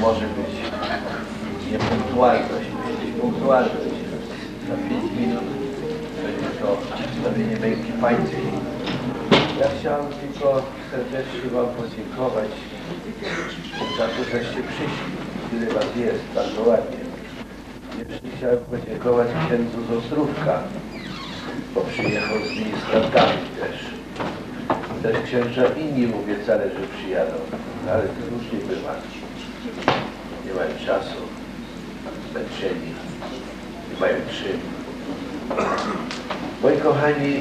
może być niepunktualność. Punktualność. Za 5 minut będzie to przedstawienie męki pańskiej. Ja chciałem tylko serdecznie wam podziękować za to, żeście przyszli. Tyle was jest, bardzo ładnie. Jeszcze chciałem podziękować księdzu z Ostrówka, bo przyjechał z ministrantami też. Też księża inni obiecali, że przyjadą, ale to różnie bywa. Nie mają czasu, zmęczeni, nie mają czym. Moi kochani,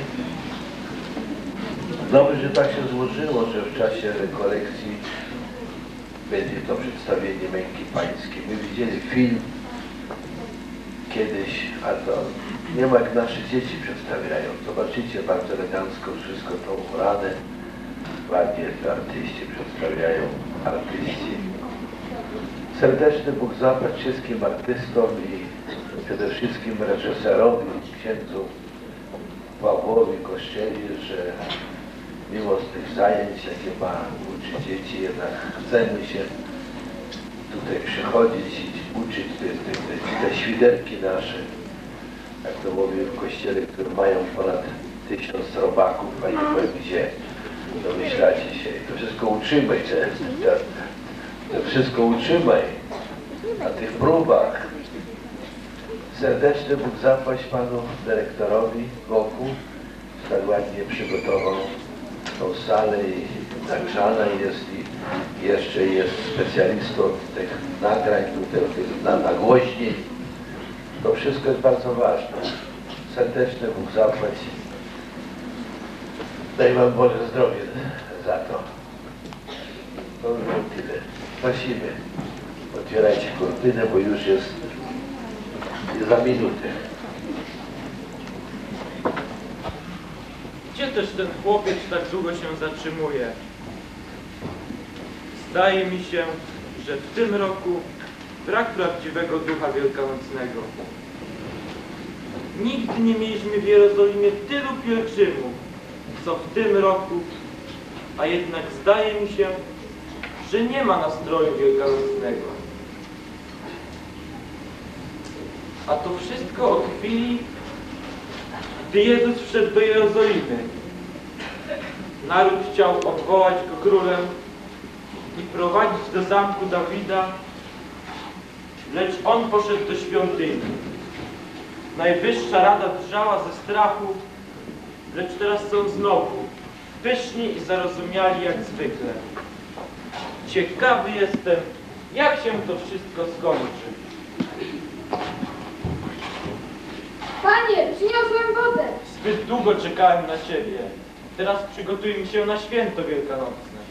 dobrze, że tak się złożyło, że w czasie rekolekcji będzie to przedstawienie męki pańskiej. My widzieli film kiedyś, a to nie ma jak nasze dzieci przedstawiają. Zobaczycie, bardzo elegancko wszystko to ubrane. Ładnie to artyści przedstawiają, artyści. Serdeczny Bóg zapłać wszystkim artystom i przede wszystkim reżyserowi, księdzu Pawłowi Kościeli, że mimo z tych zajęć, jakie ma uczyć dzieci, jednak chcemy się tutaj przychodzić i uczyć te świderki nasze, jak to mówię w kościele, które mają ponad 1000 robaków, a nie powiem gdzie. Domyślacie się. To wszystko uczymy, to wszystko uczymy na tych próbach. Serdeczny Bóg zapłać panu dyrektorowi Goku, że tak ładnie przygotował tą salę i nagrzana jest i jeszcze jest specjalistą tych nagrań, tutaj nagłośnień. To wszystko jest bardzo ważne. Serdeczny Bóg zapłać. Daj wam Boże zdrowie za to. To już tyle. Prosimy. Otwierajcie kurtynę, bo już jest za minutę. Gdzie też ten chłopiec tak długo się zatrzymuje? Zdaje mi się, że w tym roku brak prawdziwego ducha wielkanocnego. Nigdy nie mieliśmy w Jerozolimie tylu pielgrzymów, co w tym roku, a jednak zdaje mi się, że nie ma nastroju wielkanocnego. A to wszystko od chwili, gdy Jezus wszedł do Jerozolimy. Naród chciał odwołać go królem i prowadzić do zamku Dawida, lecz on poszedł do świątyni. Najwyższa Rada drżała ze strachu, lecz teraz są znowu pyszni i zarozumiali jak zwykle. Ciekawy jestem, jak się to wszystko skończy. Panie, przyniosłem wodę. Zbyt długo czekałem na ciebie. Teraz przygotujmy się na święto wielkanocne.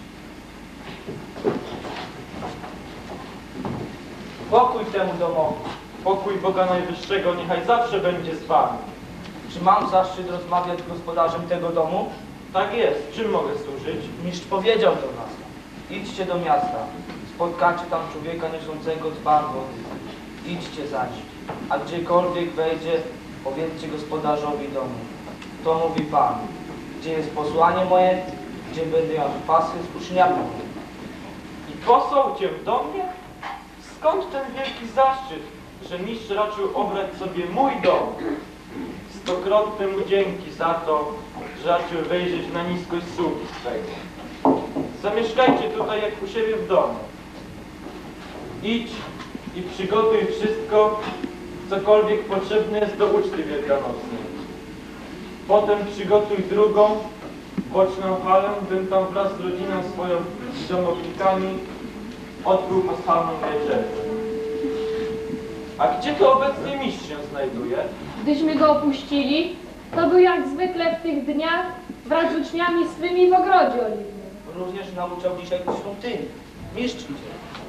Pokój temu domowi, pokój Boga Najwyższego niechaj zawsze będzie z wami. Czy mam zaszczyt rozmawiać z gospodarzem tego domu? Tak jest, czym mogę służyć? Mistrz powiedział do nas. Idźcie do miasta. Spotkacie tam człowieka niosącego dzban wody. Idźcie zaś. A gdziekolwiek wejdzie, powiedzcie gospodarzowi domu. To mówi Pan. Gdzie jest posłanie moje, gdzie będę miał pasy z uczniami. I posłał cię do mnie? Skąd ten wielki zaszczyt, że mistrz raczył obrać sobie mój dom? Stokrotne mu dzięki za to, że raczył wejrzeć na niskość sługi swego. Zamieszkajcie tutaj jak u siebie w domu. Idź i przygotuj wszystko, cokolwiek potrzebne jest do uczty wielkanocnej. Potem przygotuj drugą, boczną halę, bym tam wraz z rodziną swoją i domownikami odbył paschalną wieczerzę. A gdzie to obecnie mistrz się znajduje? Gdyśmy go opuścili, to był jak zwykle w tych dniach wraz z uczniami swymi w ogrodzie oliwnym. Również nauczał dzisiaj do świątyni. Mistrz idzie.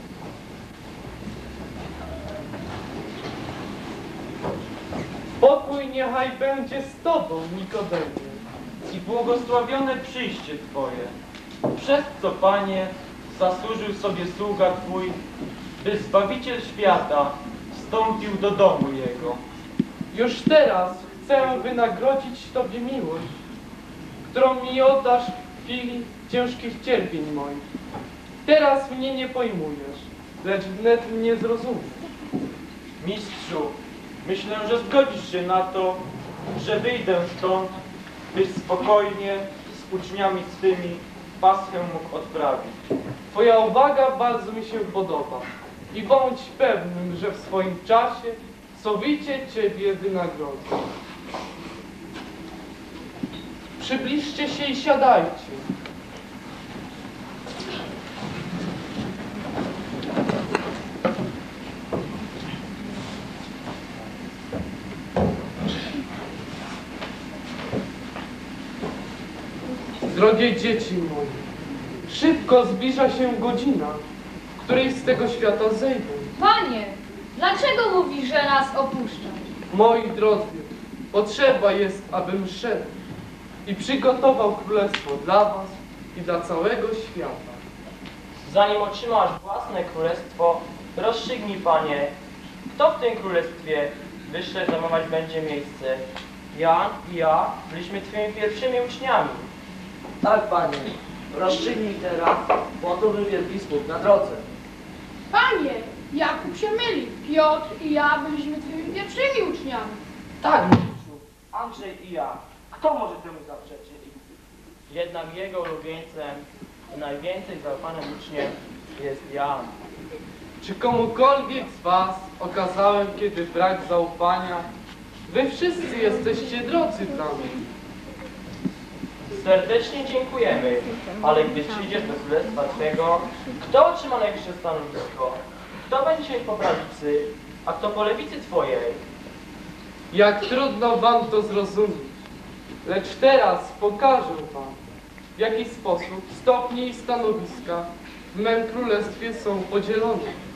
Pokój niechaj będzie z Tobą, Nikodemie, i błogosławione przyjście Twoje, przez co, Panie, zasłużył sobie sługa Twój, by Zbawiciel świata wstąpił do domu Jego. Już teraz chcę wynagrodzić Tobie miłość, którą mi oddasz w chwili ciężkich cierpień moich. Teraz mnie nie pojmujesz, lecz wnet mnie zrozumie. Mistrzu, myślę, że zgodzisz się na to, że wyjdę stąd, byś spokojnie z uczniami swymi Paschę mógł odprawić. Twoja uwaga bardzo mi się podoba i bądź pewnym, że w swoim czasie sowicie Ciebie wynagrodzę. Przybliżcie się i siadajcie. Drogie dzieci moje, szybko zbliża się godzina, w której z tego świata zejdę. Panie, dlaczego mówisz, że nas opuszczasz? Moi drodzy, potrzeba jest, abym szedł i przygotował królestwo dla was i dla całego świata. Zanim otrzymasz własne królestwo, rozstrzygnij, Panie, kto w tym królestwie wyższe zajmować będzie miejsce. Jan i ja byliśmy Twoimi pierwszymi uczniami. Tak, panie, rozstrzygnij teraz, bo to był wielbiskup na drodze. Panie, Jakub się myli. Piotr i ja byliśmy twoimi pierwszymi uczniami. Tak, mistrzu, Andrzej i ja. Kto może temu zaprzeczyć? Jednak jego ulubieńcem i najwięcej zaufanym uczniem jest Jan. Czy komukolwiek z was okazałem kiedy brak zaufania? Wy wszyscy jesteście drodzy dla mnie. Serdecznie dziękujemy, ale gdy przyjdziesz do królestwa Twego, kto otrzyma najwyższe stanowisko? Kto będzie po prawicy, a kto po lewicy Twojej? Jak trudno wam to zrozumieć, lecz teraz pokażę wam, w jaki sposób stopnie i stanowiska w mym królestwie są podzielone.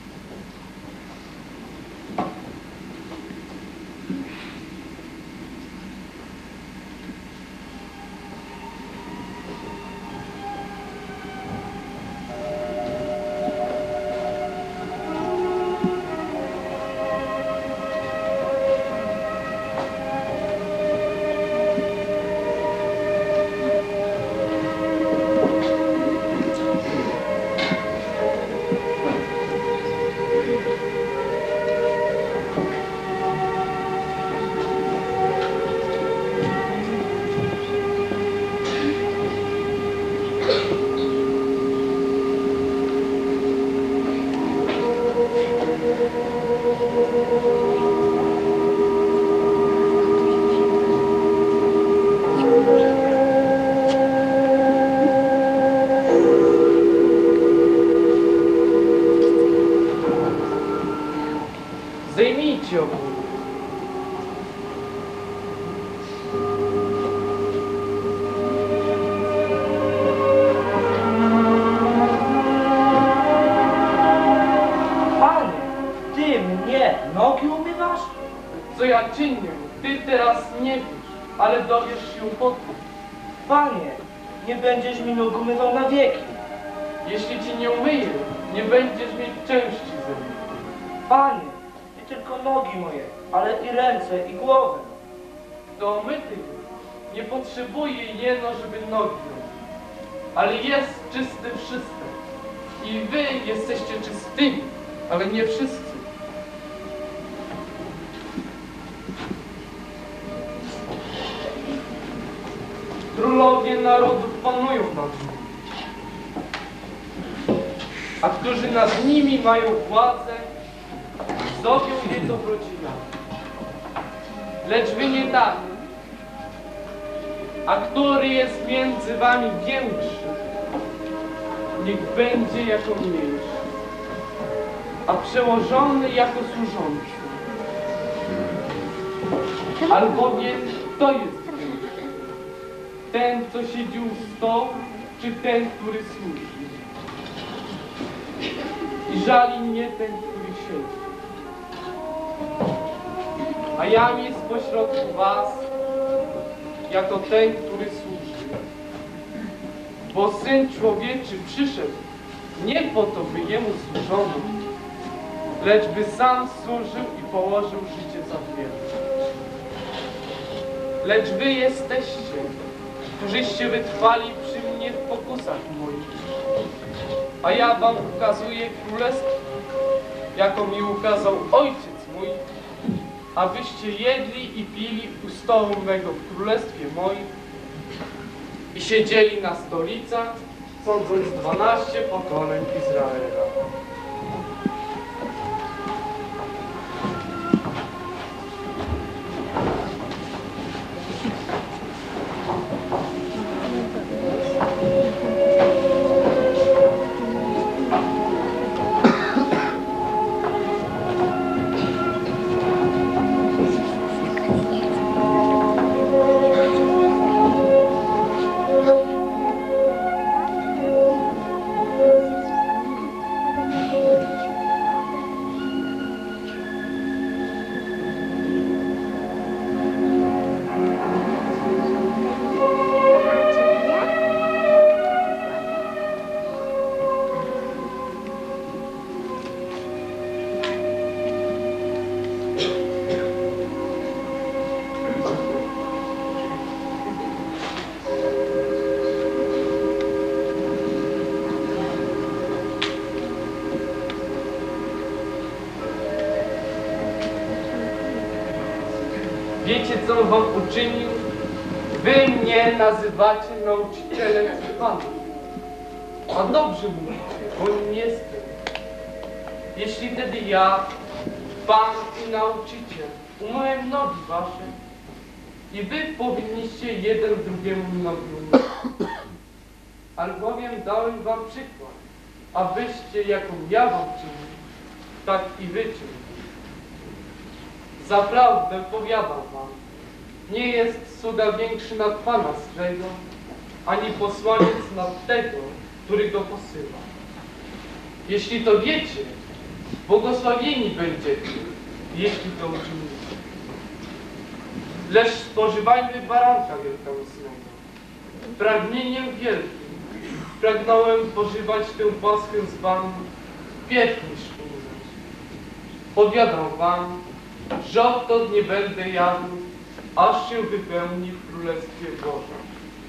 Zdejmijcie obóz. Panie, ty mnie nogi umywasz? Co ja czynię, ty teraz nie wiesz, ale dowiesz się potem. Panie, nie będziesz mi nóg umywał na wieki. Jeśli ci nie umyję, nie będziesz mieć części ze mną. Panie, nie tylko nogi moje, ale i ręce i głowę. To myty nie potrzebuje jeno, żeby nogi myć, ale jest czysty wszyscy. I wy jesteście czystymi, ale nie wszyscy. Królowie narodów panują nad nimi, a którzy nad nimi mają władzę, zowią je dobrodziejami. Lecz wy nie tak. A który jest między wami większy, niech będzie jako mniejszy, a przełożony jako służący. Albowiem kto jest większy? Ten, co siedzi u stołu, czy ten, który służy? I żali mnie ten, który siedzi. A jam jest pośrodku was, jako ten, który służy. Bo Syn Człowieczy przyszedł nie po to, by Jemu służono, lecz by sam służył i położył życie za wielu. Lecz wy jesteście, którzyście wytrwali przy mnie w pokusach moich. A ja wam ukazuję królestwo, jaką mi ukazał ojciec mój, abyście jedli i pili u stołu mego w królestwie moim i siedzieli na stolicach, sądząc 12 pokoleń Izraela. Wiecie, co on wam uczynił? Wy mnie nazywacie nauczycielem i Panem. A dobrze mówicie, bo nim jestem. Jeśli wtedy ja, Pan i nauczyciel, umyłem nogi wasze, i wy powinniście jeden drugiemu nogi umyć. Albowiem dałem wam przykład, abyście, jaką ja wam czynił, tak i wy czynili. Zaprawdę powiadam wam, nie jest cuda większy nad Pana swego, ani posłaniec nad tego, który go posyła. Jeśli to wiecie, błogosławieni będziecie, jeśli to uczynicie. Lecz spożywajmy baranka wielkanocnego. Pragnieniem wielkim pragnąłem pożywać tę paschę z wami pierw niż umrzeć. Powiadam wam, że odtąd nie będę jadł, aż się wypełni w Królestwie Bożym.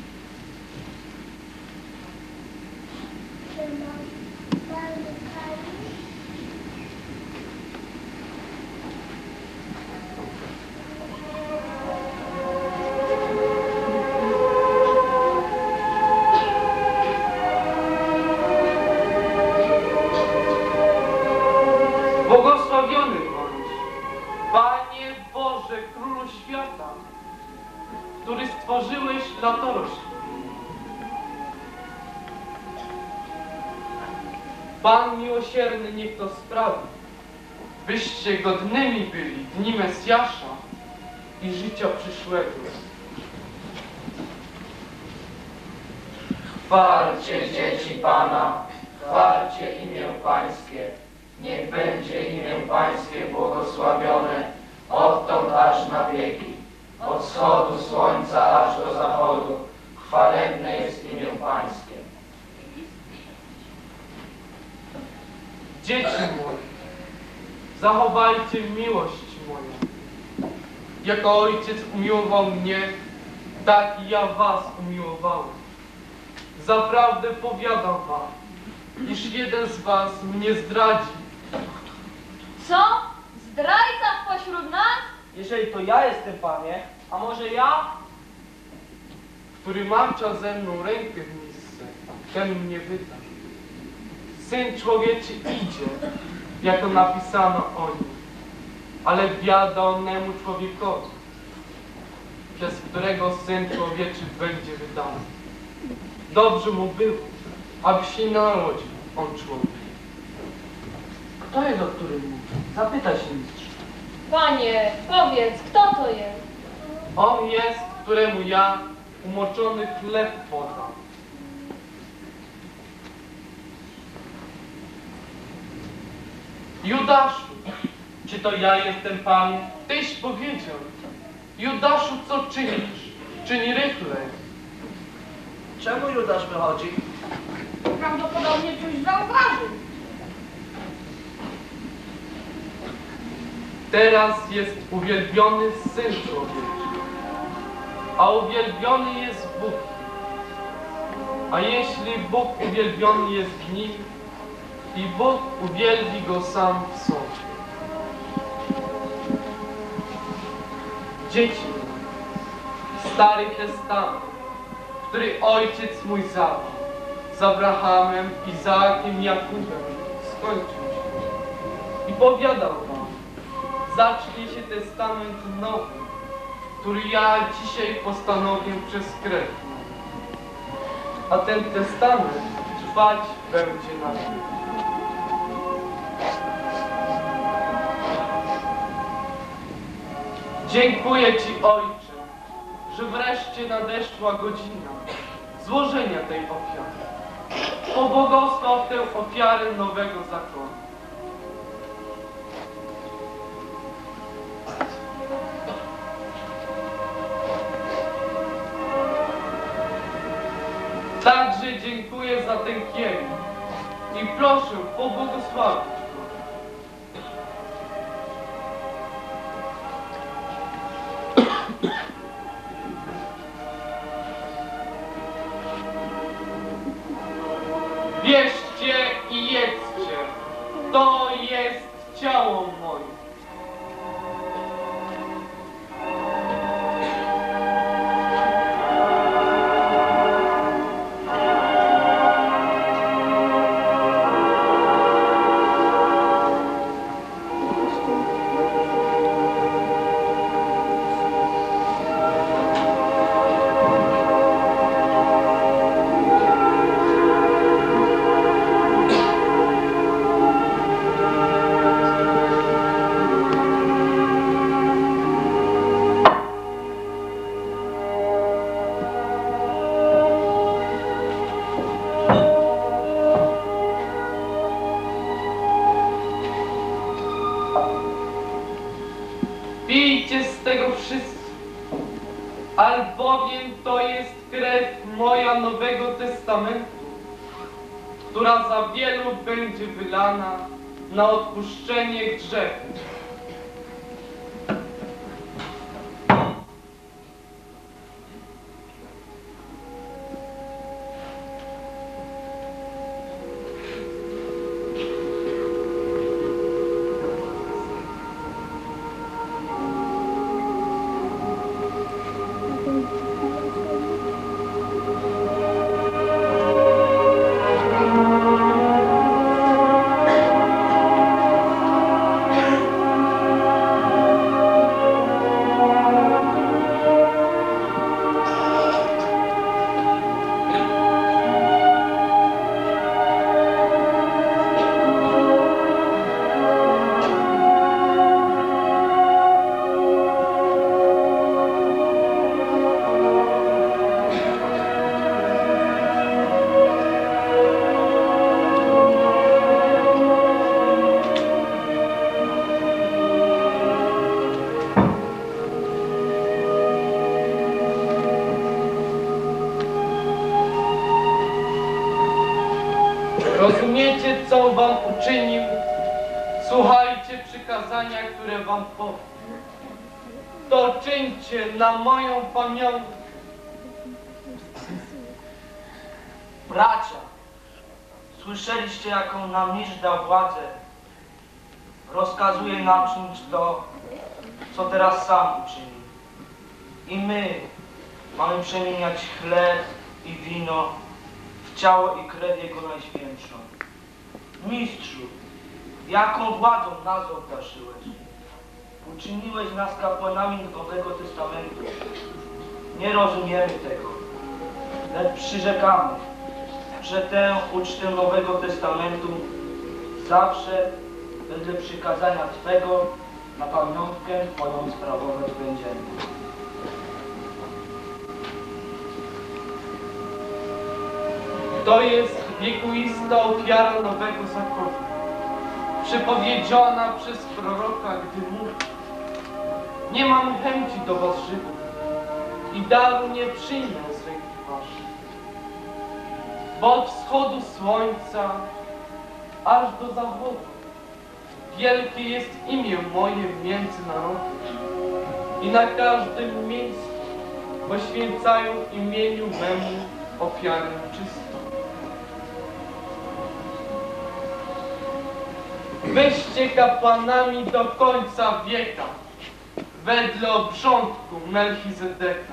Błogosławiony bądź, Panie Boże, Królu Świata, który stworzyłeś latorośl. Pan miłosierny niech to sprawi, byście godnymi byli dni Mesjasza i życia przyszłego. Chwalcie dzieci Pana, chwalcie imię Pańskie. Niech będzie imię Pańskie błogosławione odtąd aż na wieki. Od wschodu słońca aż do zachodu chwalebne jest imię Pańskie. Dzieci moje, zachowajcie miłość moją. Jako Ojciec umiłował mnie, tak i ja was umiłowałem. Zaprawdę powiadam wam, iż jeden z was mnie zdradzi. Co? Zdrajca pośród nas? Jeżeli to ja jestem, Panie, a może ja? Który macza ze mną rękę w misce, ten mnie wyda. Syn Człowieczy idzie, jak to napisano o nim, ale biada onemu człowiekowi, przez którego Syn Człowieczy będzie wydany. Dobrze mu było, aby się narodził on człowiek. Kto jest, o którym mówi? Zapytaj się, mistrz. Panie, powiedz, kto to jest? On jest, któremu ja umoczony chleb podam. Judaszu, czy to ja jestem Pan? Tyś powiedział. Judaszu, co czynisz? Czyń rychlej. Czemu Judasz wychodzi? Prawdopodobnie coś zauważył. Teraz jest uwielbiony Syn Człowieczy, a uwielbiony jest Bóg. A jeśli Bóg uwielbiony jest w nim, i Bóg uwielbi go sam w sobie. Dzieci, Stary Testament, który ojciec mój zawarł z Abrahamem, Izaakiem, Jakubem, skończył się. I powiadał wam, zacznie się testament nowy, który ja dzisiaj postanowię przez krew. A ten testament trwać będzie na wieki. Dziękuję Ci, Ojcze, że wreszcie nadeszła godzina złożenia tej ofiary. Pobłogosław tę ofiarę nowego zakonu. Także dziękuję za ten kielich i proszę pobłogosławić go. Bierzcie i jedzcie, to jest ciało moje. Pijcie z tego wszyscy, albowiem to jest krew moja Nowego Testamentu, która za wielu będzie wylana na odpuszczenie grzechów. Rozumiecie, co wam uczynił? Słuchajcie przykazania, które wam powiem. To czyńcie na moją pamiątkę. Bracia, słyszeliście, jaką nam mistrz dał władzę. Rozkazuje nam czynić to, co teraz sam uczynił. I my mamy przemieniać chleb i wino w ciało i krew Jego Najświętszą. Mistrzu, jaką władzą nas obdarzyłeś? Uczyniłeś nas kapłanami Nowego Testamentu. Nie rozumiemy tego, lecz przyrzekamy, że tę ucztę Nowego Testamentu zawsze wedle przykazania Twego na pamiątkę Twoją sprawować będziemy. To jest wiekuista ofiara Nowego Zakonu, przepowiedziana przez proroka, gdy mówi: nie mam chęci do was, Żydów, i daru nie przyjmę z ręki waszej. Bo od wschodu słońca aż do zachodu wielkie jest imię moje między narodami i na każdym miejscu poświęcają imieniu memu ofiarę czystą. Wyście kapłanami do końca wieka, wedle obrządku Melchizedeka.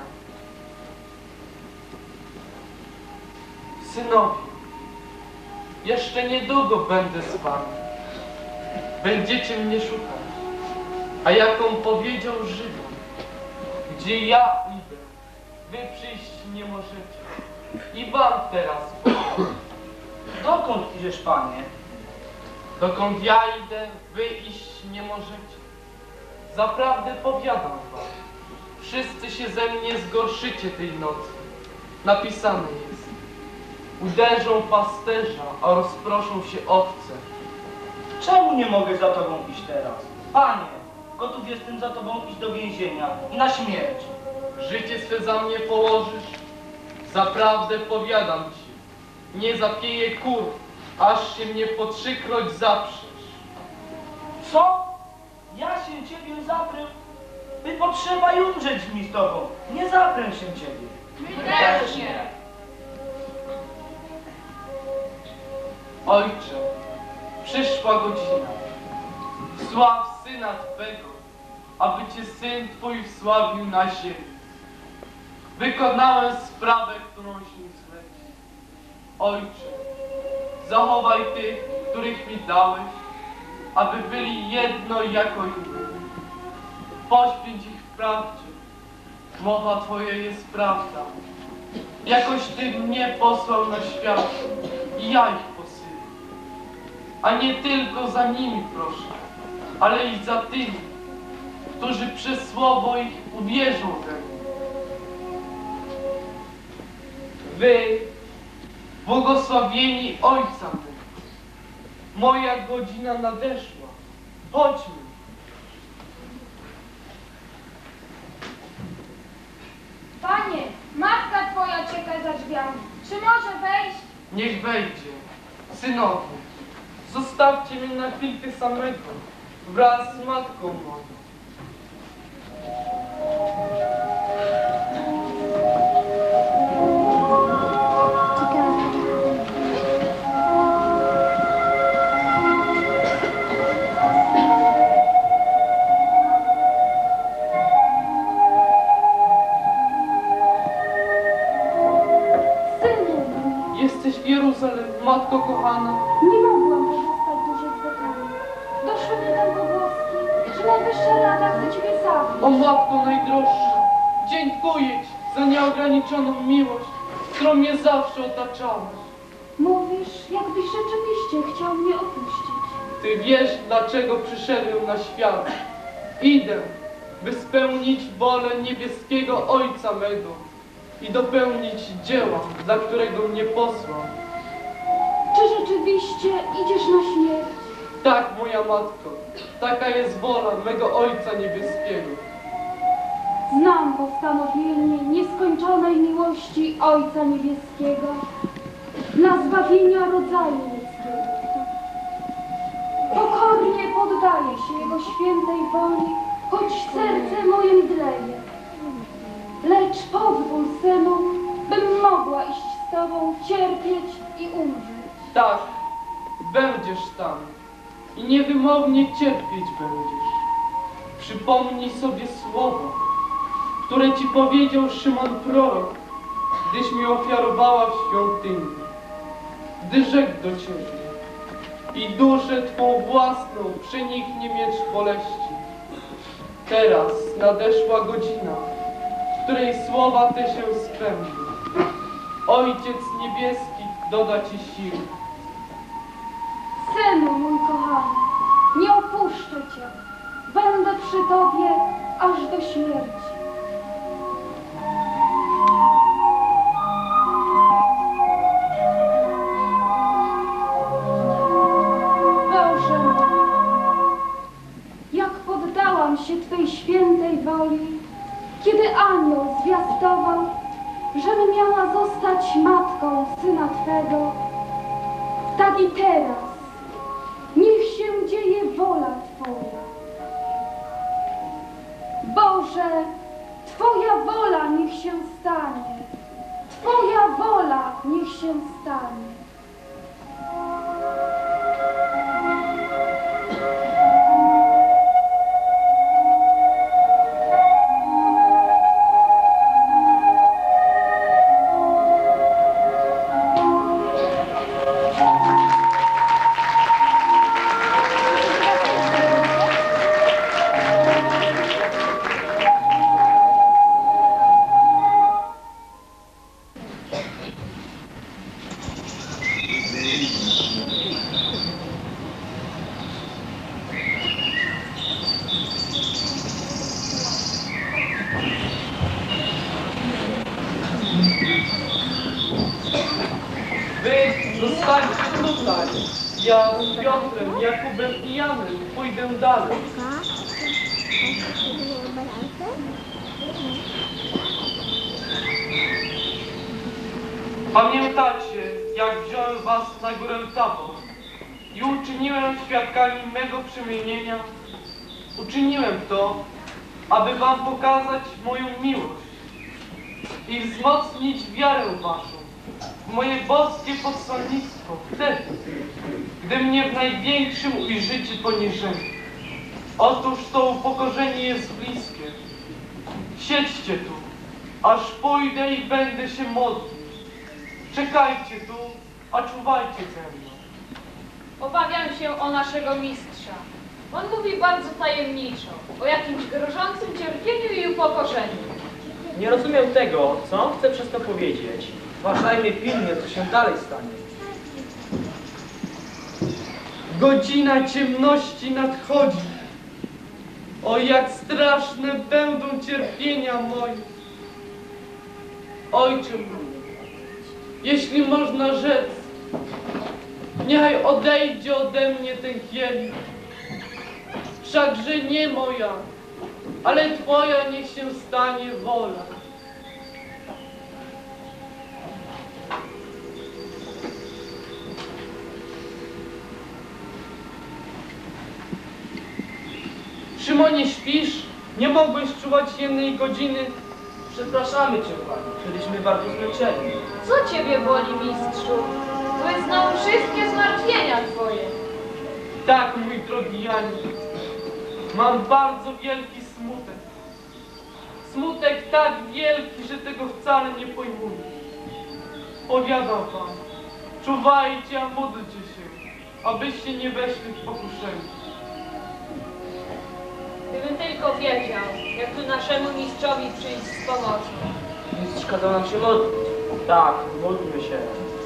Synowie, jeszcze niedługo będę z wami. Będziecie mnie szukać, a jak on powiedział Żydom, gdzie ja idę, wy przyjść nie możecie. I wam teraz powiem. Dokąd idziesz, Panie? Dokąd ja idę, wy iść nie możecie. Zaprawdę powiadam wam, wszyscy się ze mnie zgorszycie tej nocy. Napisane jest, uderzą pasterza, a rozproszą się owce. Czemu nie mogę za Tobą iść teraz? Panie, gotów jestem za Tobą iść do więzienia i na śmierć. Życie swe za mnie położysz? Zaprawdę powiadam ci, nie zapieję kur, aż się mnie po 3-kroć zaprzesz. Co? Ja się Ciebie zaprę? By potrzeba i umrzeć mi z Tobą. Nie zaprę się Ciebie. My też nie. Ojcze, przyszła godzina. Sław Syna Twego, aby Cię Syn Twój wsławił na ziemi. Wykonałem sprawę, którą się zleci. Ojcze, zachowaj tych, których mi dałeś, aby byli jedno jako inny. Poświęć ich w prawdzie. Mowa Twoja jest prawda. Jakoś Ty mnie posłał na świat i ja ich posyłam. A nie tylko za nimi proszę, ale i za tymi, którzy przez słowo ich uwierzą we mnie. Wy, błogosławieni Ojca mego, moja godzina nadeszła. Chodźmy. Panie, matka Twoja czeka za drzwiami. Czy może wejść? Niech wejdzie. Synowie, zostawcie mnie na chwilkę samego, wraz z matką moją. Jesteś w Jeruzalem, matko kochana. Nie mogłam pozostać dłużej w Betanii. Doszły mnie tam pogłoski, że Najwyższa Rada chce Ciebie zabić. O matko najdroższa, dziękuję Ci za nieograniczoną miłość, którą mnie zawsze otaczałaś. Mówisz, jakbyś rzeczywiście chciał mnie opuścić. Ty wiesz, dlaczego przyszedłem na świat. Idę, by spełnić wolę niebieskiego Ojca mego i dopełnić dzieła, dla którego mnie posłał. Czy rzeczywiście idziesz na śmierć? Tak, moja matko, taka jest wola mego Ojca niebieskiego. Znam postanowienie nieskończonej miłości Ojca Niebieskiego dla zbawienia rodzaju ludzkiego. Pokornie poddaję się Jego świętej woli, choć serce moje mdleje. Lecz pozwól, Synu, bym mogła iść z Tobą, cierpieć i umrzeć. Tak, będziesz tam i niewymownie cierpieć będziesz. Przypomnij sobie słowo, które Ci powiedział Szymon prorok, gdyś mi ofiarowała w świątyni. Gdy rzekł do Ciebie i duszę Twą własną przeniknie miecz boleści. Teraz nadeszła godzina, w której słowa te się spełnią. Ojciec Niebieski doda Ci sił. Synu mój kochany, nie opuszczę Cię. Będę przy Tobie aż do śmierci. Boże mój, jak poddałam się Twej świętej woli, kiedy anioł zwiastował, żebym miała zostać matką Syna Twego, tak i teraz niech się dzieje wola Twoja. Boże, Twoja wola niech się stanie. Twoja wola niech się stanie. Zostańcie tutaj. Ja z Piotrem, Jakubem i Janem pójdę dalej. Pamiętacie, jak wziąłem was na górę Tabor i uczyniłem świadkami mego przemienienia? Uczyniłem to, aby wam pokazać moją miłość i wzmocnić wiarę waszą w moje boskie posłannictwo wtedy, gdy mnie w największym ujrzycie poniżeniu. Otóż to upokorzenie jest bliskie. Siedźcie tu, aż pójdę i będę się modlił. Czekajcie tu, a czuwajcie ze mną. Obawiam się o naszego mistrza. On mówi bardzo tajemniczo, o jakimś grożącym cierpieniu i upokorzeniu. Nie rozumiem tego, co on chce przez to powiedzieć. Uważajmy pilnie, co się dalej stanie. Godzina ciemności nadchodzi. O, jak straszne będą cierpienia moje. Ojcze mój, jeśli można rzec, niechaj odejdzie ode mnie ten kielich. Wszakże nie moja, ale Twoja niech się stanie wola. Szymonie, śpisz? Nie mogłeś czuwać jednej godziny? Przepraszamy cię, Panie, byliśmy bardzo zmęczeni. Co ciebie boli, mistrzu? Wyznał wszystkie zmartwienia twoje. Tak, mój drogi Janie, mam bardzo wielki smutek. Smutek tak wielki, że tego wcale nie pojmujesz. Powiadam wam, czuwajcie, a módlcie się, abyście nie weszli w pokuszenie. Gdybym tylko wiedział, jak tu naszemu mistrzowi przyjść z pomocą. Mistrz kazał nam się modlić. Tak, módlmy się.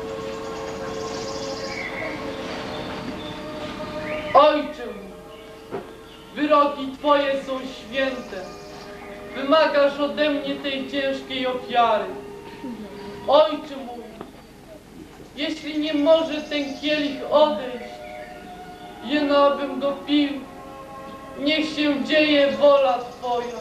Ojcze mój, wyroki Twoje są święte. Wymagasz ode mnie tej ciężkiej ofiary. Ojcze mój, jeśli nie może ten kielich odejść, jeno abym go pił, niech się dzieje wola Twoja.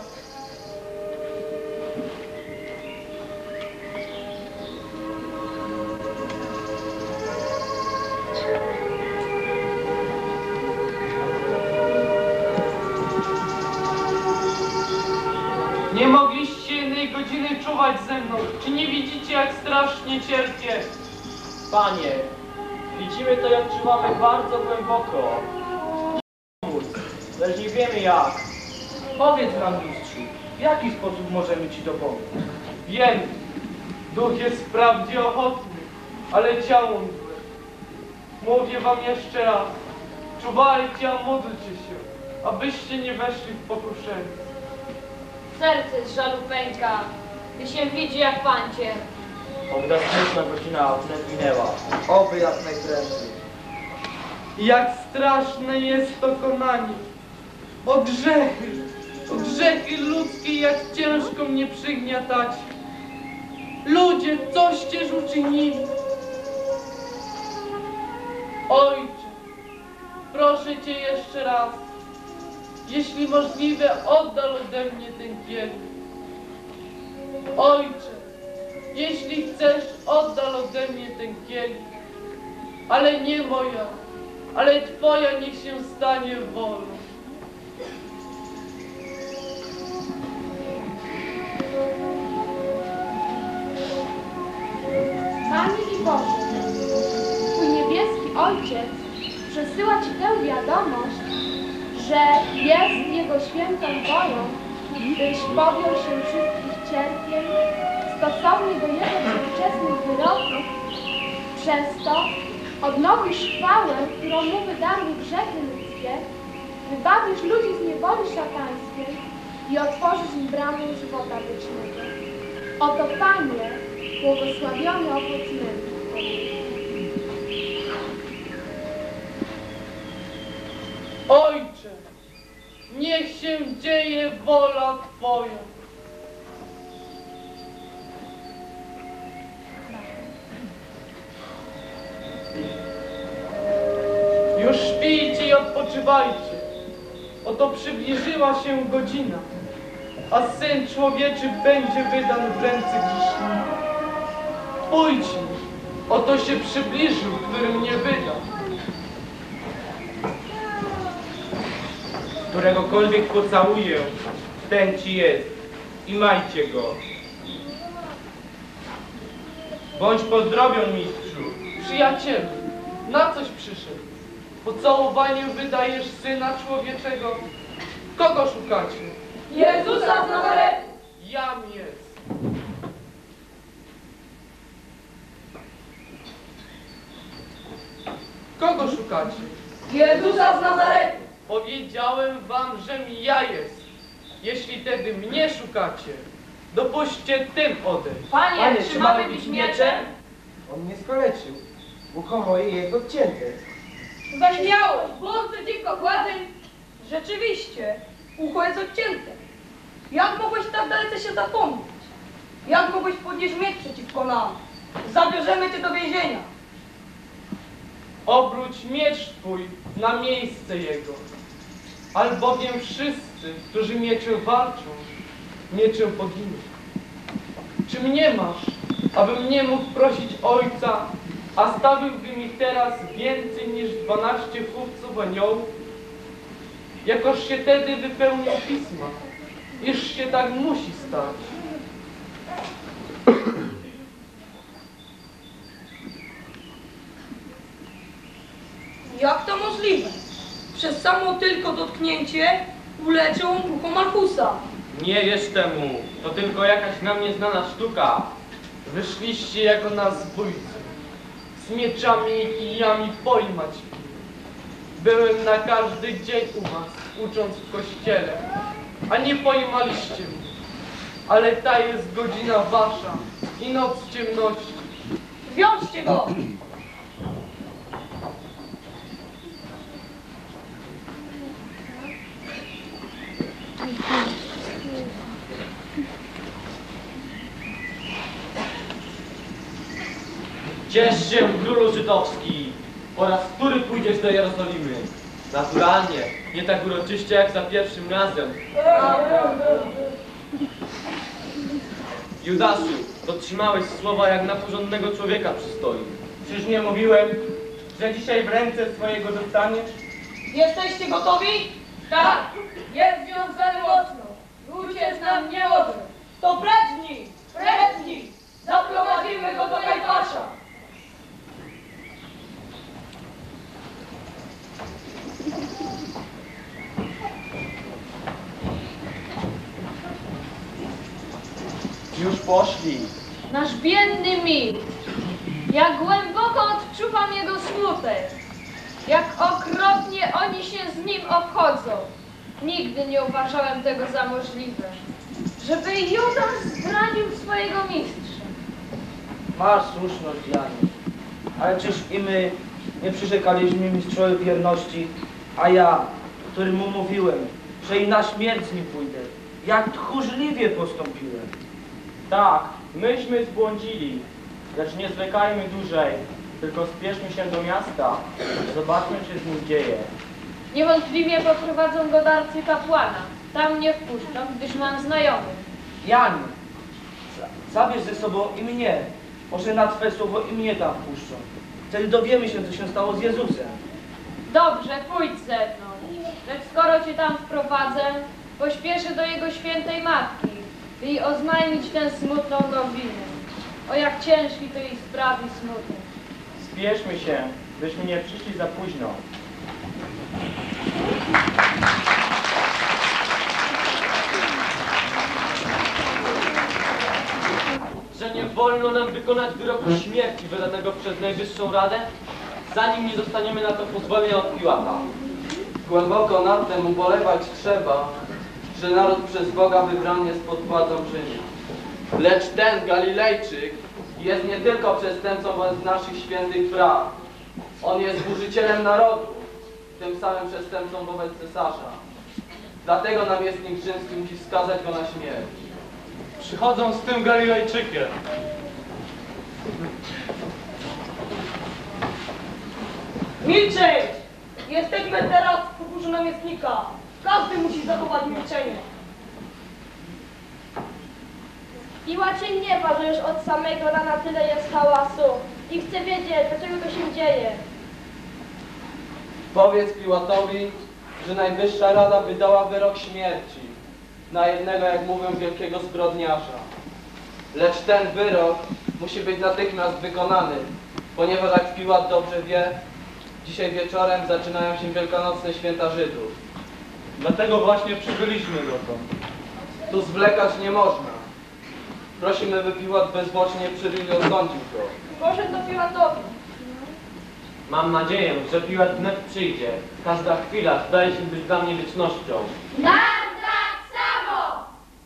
Nie mogliście jednej godziny czuwać ze mną. Czy nie widzicie, jak strasznie cierpię? Panie, widzimy to, jak czuwamy bardzo głęboko. Lecz nie wiemy jak. Powiedz nam, mistrzu, w jaki sposób możemy ci dopomóc? Wiem, duch jest wprawdzie ochotny, ale ciało złe. Mówię wam jeszcze raz, czuwajcie, a módlcie się, abyście nie weszli w pokuszenie. Serce z żalu pęka, gdy się widzi, jak Pan cierpi. Oby ta smutna godzina wnet minęła. Oby jak najprędzej. Jak straszne jest to konanie. O grzechy ludzkie, jak ciężko mnie przygniatacie. Ludzie, cośćeż uczynili. Ojcze, proszę Cię jeszcze raz, jeśli możliwe, oddal ode mnie ten kielich. Ojcze, jeśli chcesz, oddal ode mnie ten kielich, ale nie moja, ale Twoja niech się stanie wolą. Panie i Boże, Twój niebieski Ojciec przesyła Ci tę wiadomość, że jest Jego świętą wolą, byś podjął się wszystkich cierpień stosownie do Jego przedwczesnych wyroków. Przez to odnowisz chwałę, którą Mu wydarły grzechy ludzkie, wybawisz ludzi z niewoli szatańskiej i otworzysz im bramę żywota wiecznego. Oto, Panie, błogosławiony owoc męki Twojej. Ojcze, niech się dzieje wola Twoja. Już śpijcie i odpoczywajcie. Oto przybliżyła się godzina, a Syn Człowieczy będzie wydan w ręce grzeszników. Pójdźcie, oto się przybliżył, który mnie wyda. Któregokolwiek pocałuję, ten ci jest i majcie go. Bądź pozdrowion, mistrzu. Przyjacielu, na coś przyszedł. Pocałowaniem wydajesz Syna Człowieczego. Kogo szukacie? Jezusa z Nazaretu! Jam jest. Kogo szukacie? Jezusa z Nazaretu! Powiedziałem wam, żem ja jest. Jeśli tedy mnie szukacie, dopuśćcie tym odejść. Panie, czy mamy bić mieczem? On mnie skaleczył. Ucho moje jest odcięte. Zaśmiałość, błąd przeciwko władzy. Rzeczywiście, ucho jest odcięte. Jak mogłeś tak dalece się zapomnieć? Jak mogłeś podnieść miecz przeciwko nam? Zabierzemy cię do więzienia. Obróć miecz twój na miejsce jego. Albowiem wszyscy, którzy mieczem walczą, mieczem poginą. Czy mnie masz, abym nie mógł prosić Ojca, a stawiłby mi teraz więcej niż 12 chłopców aniołów? Jakoż się tedy wypełnią pisma, iż się tak musi stać. Jak to możliwe? Przez samo tylko dotknięcie uleczą ucho Malchusa. Nie wiesz temu, to tylko jakaś nam nieznana sztuka. Wyszliście jako na zbójcy, z mieczami i kijami pojmać. Byłem na każdy dzień u was, ucząc w kościele, a nie pojmaliście mnie. Ale ta jest godzina wasza i noc ciemności. Wiążcie go! Ciesz się, królu żydowski, po raz który pójdziesz do Jerozolimy. Naturalnie, nie tak uroczyście jak za pierwszym razem. Judaszu, dotrzymałeś słowa jak na porządnego człowieka przystoi. Czyż nie mówiłem, że dzisiaj w ręce swojego dostaniesz? Jesteście gotowi? Tak! Jest związany mocno. Uciec nam nie może. To precz z nim! Precz z nim! Zaprowadzimy go do Kajfasza! Już poszli. Nasz biedny mistrz. Jak głęboko odczuwam jego smutek. Jak okropnie oni się z nim obchodzą. Nigdy nie uważałem tego za możliwe. Żeby Judasz zdradził swojego mistrza. Masz słuszność, Janie. Ale czyż i my nie przyrzekaliśmy mistrzowi wierności, a ja, który mu mówiłem, że i na śmierć z nim pójdę, jak tchórzliwie postąpiłem. Tak, myśmy zbłądzili, lecz nie zwlekajmy dłużej, tylko spieszmy się do miasta, zobaczmy, czy z nim dzieje. Niewątpliwie poprowadzą go do arcykapłana. Tam nie wpuszczą, gdyż mam znajomych. Janie, zabierz ze sobą i mnie. Może na twe słowo i mnie tam wpuszczą. Wtedy dowiemy się, co się stało z Jezusem. Dobrze, pójdź ze mną. Lecz skoro cię tam wprowadzę, pośpieszę do jego świętej matki, by jej oznajmić tę smutną nowinę. O jak ciężki to jej sprawi smutek. Spieszmy się, byśmy nie przyszli za późno. Że nie wolno nam wykonać wyroku śmierci wydanego przez Najwyższą Radę, zanim nie dostaniemy na to pozwolenia od Piłata. Głęboko nad tym ubolewać trzeba, że naród przez Boga wybrany jest pod władzą Rzymu. Lecz ten Galilejczyk jest nie tylko przestępcą wobec naszych świętych praw. On jest burzycielem narodu, tym samym przestępcą wobec cesarza. Dlatego namiestnik rzymski musi skazać go na śmierć. Przychodzą z tym Galilejczykiem. Milczeć! Jesteśmy teraz w podróży namiestnika. Każdy musi zachować milczenie. Piłat się gniewa, że już od samego rana tyle jest hałasu i chce wiedzieć, dlaczego to się dzieje. Powiedz Piłatowi, że Najwyższa Rada wydała wyrok śmierci na jednego, jak mówią, wielkiego zbrodniarza. Lecz ten wyrok musi być natychmiast wykonany, ponieważ jak Piłat dobrze wie, dzisiaj wieczorem zaczynają się wielkanocne święta Żydów. Dlatego właśnie przybyliśmy dotąd. Tu zwlekać nie można. Prosimy, by Piłat bezbocznie przybył i osądził go. Może do Piłatowi. Mam nadzieję, że Piłat wnet przyjdzie. Każda chwila zdaje się być dla mnie wiecznością. Nam tak samo!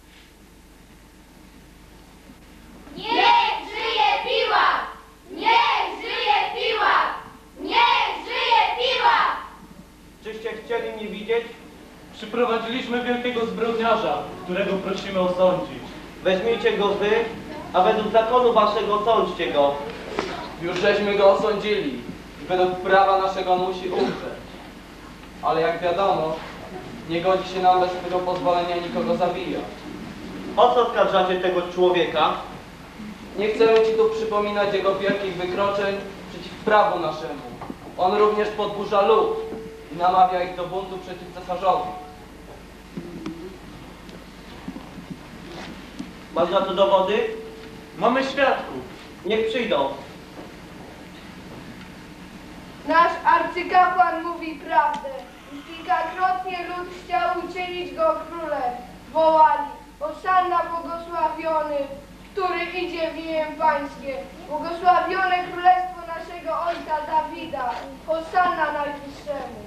Niech żyje Piłat! Niech żyje Piłat! Niech żyje Piłat! Czyście chcieli mnie widzieć? Przyprowadziliśmy wielkiego zbrodniarza, którego prosimy osądzić. Weźmijcie go wy, a według zakonu waszego osądźcie go. Już żeśmy go osądzili i według prawa naszego musi umrzeć. Ale jak wiadomo, nie godzi się nam bez tego pozwolenia nikogo zabijać. O co oskarżacie tego człowieka? Nie chcemy ci tu przypominać jego wielkich wykroczeń przeciw prawu naszemu. On również podburza lud i namawia ich do buntu przeciw cesarzowi. Masz na to dowody? Mamy świadków. Niech przyjdą. Nasz arcykapłan mówi prawdę. Kilkakrotnie lud chciał uczynić go królem. Wołali: Hosanna błogosławiony, który idzie w imię Pańskie. Błogosławione królestwo naszego ojca Dawida. Hosanna najwyższemu.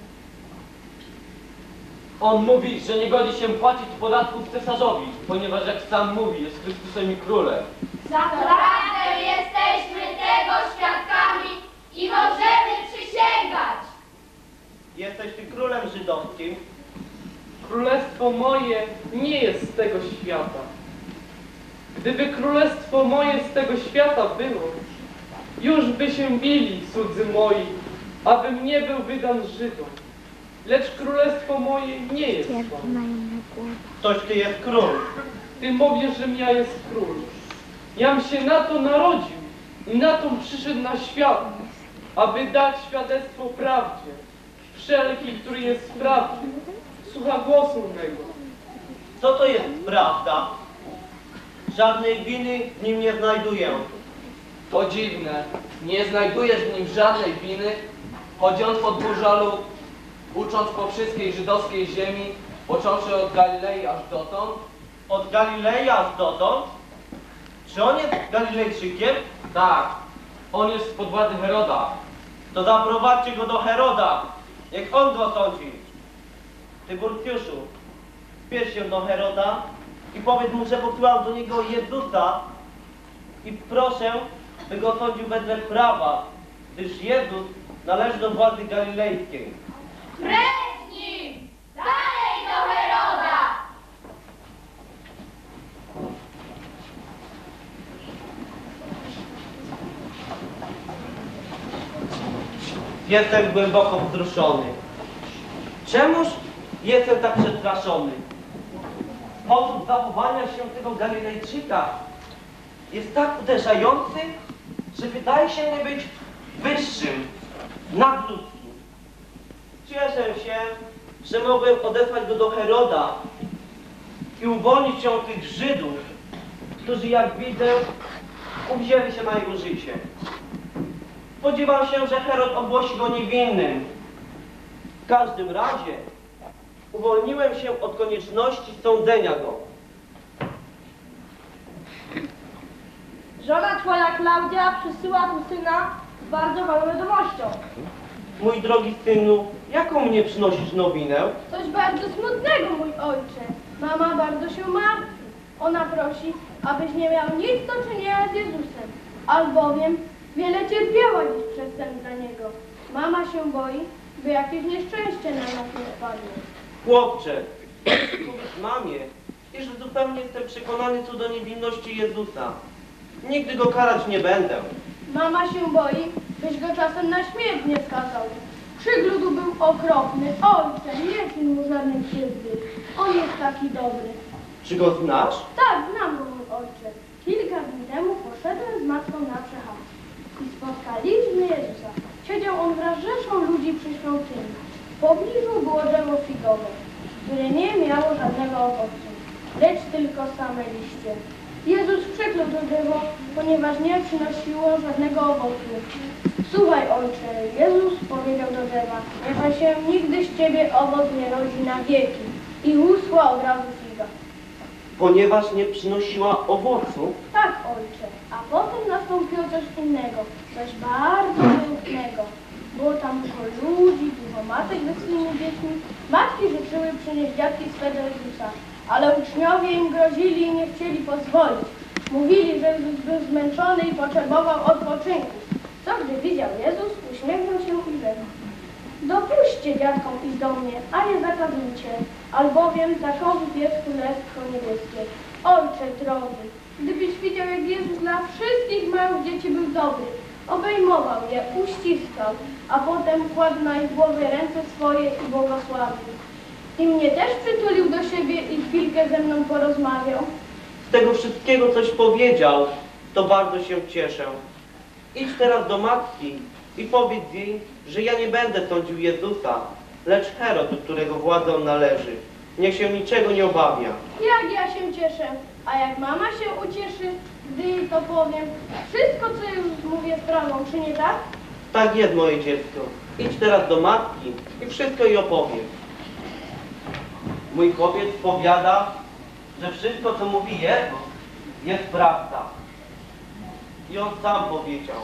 On mówi, że nie godzi się płacić podatków cesarzowi, ponieważ jak sam mówi, jest Chrystusem i królem. Zaprawdę jesteśmy tego świadkami i możemy przysięgać. Jesteś ty królem żydowskim. Królestwo moje nie jest z tego świata. Gdyby królestwo moje z tego świata było, już by się bili cudzy moi, abym nie był wydan Żydom. Lecz królestwo moje nie jest wam. Toś ty jest król. Ty mówisz, żem ja jest król. Jam się na to narodził i na to przyszedł na świat, aby dać świadectwo prawdzie. Wszelki, który jest w prawdzie, słucha głosu mego. Co to jest prawda? Żadnej winy w nim nie znajduję. To dziwne, nie znajdujesz w nim żadnej winy, choć on podburza lud, ucząc po wszystkiej żydowskiej ziemi, począwszy od Galilei aż dotąd. Od Galilei aż dotąd? Czy on jest Galilejczykiem? Tak, on jest spod władzy Heroda. To zaprowadźcie go do Heroda. Niech on go osądzi. Tyburcjuszu, spiesz się do Heroda i powiedz mu, że posłał do niego Jezusa i proszę, by go osądził wedle prawa, gdyż Jezus należy do władzy galilejskiej. Precz z nim! Dalej do Heroda! Jestem głęboko wzruszony. Czemuż jestem tak przestraszony? Sposób zachowania się tego Galilejczyka jest tak uderzający, że wydaje się mnie być wyższym, nadludzkim. Cieszę się, że mogłem odesłać go do Heroda i uwolnić się od tych Żydów, którzy, jak widzę, uwzięli się na jego życie. Spodziewam się, że Herod ogłosi go niewinnym. W każdym razie uwolniłem się od konieczności sądzenia go. Żona twoja Klaudia przysyła tu syna z bardzo ważną wiadomością. Mój drogi synu, jaką mnie przynosisz nowinę? Coś bardzo smutnego, mój ojcze. Mama bardzo się martwi. Ona prosi, abyś nie miał nic do czynienia z Jezusem, albowiem wiele cierpiała dziś przez sen dla Niego. Mama się boi, by jakieś nieszczęście na nas nie spadło. Chłopcze, powiedz mamie, iż zupełnie jestem przekonany co do niewinności Jezusa. Nigdy go karać nie będę. Mama się boi, byś go czasem na śmierć nie skazał. Przygludu był okropny. Ojcze, nie czyń mu żadnej krzywdy. On jest taki dobry. Czy go znasz? Tak, znam go, mój ojcze. Kilka dni temu poszedłem z matką na przechadzkę i spotkaliśmy Jezusa. Siedział on wraz z rzeszą ludzi przy świątyni. W pobliżu było drzewo figowe, które nie miało żadnego owocu, lecz tylko same liście. Jezus przeklął to drzewo, ponieważ nie przynosiło żadnego owocu. Słuchaj, ojcze, Jezus powiedział do drzewa, niechaj się nigdy z ciebie owoc nie rodzi na wieki. I uschła od razu figa. Ponieważ nie przynosiła owocu? Tak, ojcze. A potem nastąpiło coś innego, coś bardzo pięknego. Było tam tylko ludzi, dużo matek ze swoimi dziećmi. Matki życzyły przynieść dziadki swe do Jezusa, ale uczniowie im grozili i nie chcieli pozwolić. Mówili, że Jezus był zmęczony i potrzebował odpoczynku. Co gdy widział Jezus, uśmiechnął się i rzekł: dopuśćcie dziadkom iść do mnie, a nie zakazujcie, albowiem takowych jest Królestwo Niebieskie. Ojcze drogi, gdybyś widział, jak Jezus dla wszystkich małych dzieci był dobry, obejmował je, uściskał, a potem kładł na ich głowie ręce swoje i błogosławił. I mnie też przytulił do siebie i chwilkę ze mną porozmawiał. Z tego wszystkiego coś powiedział, to bardzo się cieszę. Idź teraz do matki i powiedz jej, że ja nie będę sądził Jezusa, lecz Herod, do którego władzę on należy. Niech się niczego nie obawia. Jak ja się cieszę, a jak mama się ucieszy, gdy jej to powiem. Wszystko, co już mówię, sprawą, czy nie tak? Tak jest, moje dziecko. Idź teraz do matki i wszystko jej opowiem. Mój chłopiec powiada, że wszystko, co mówi Jezus, jest prawda. I on sam powiedział: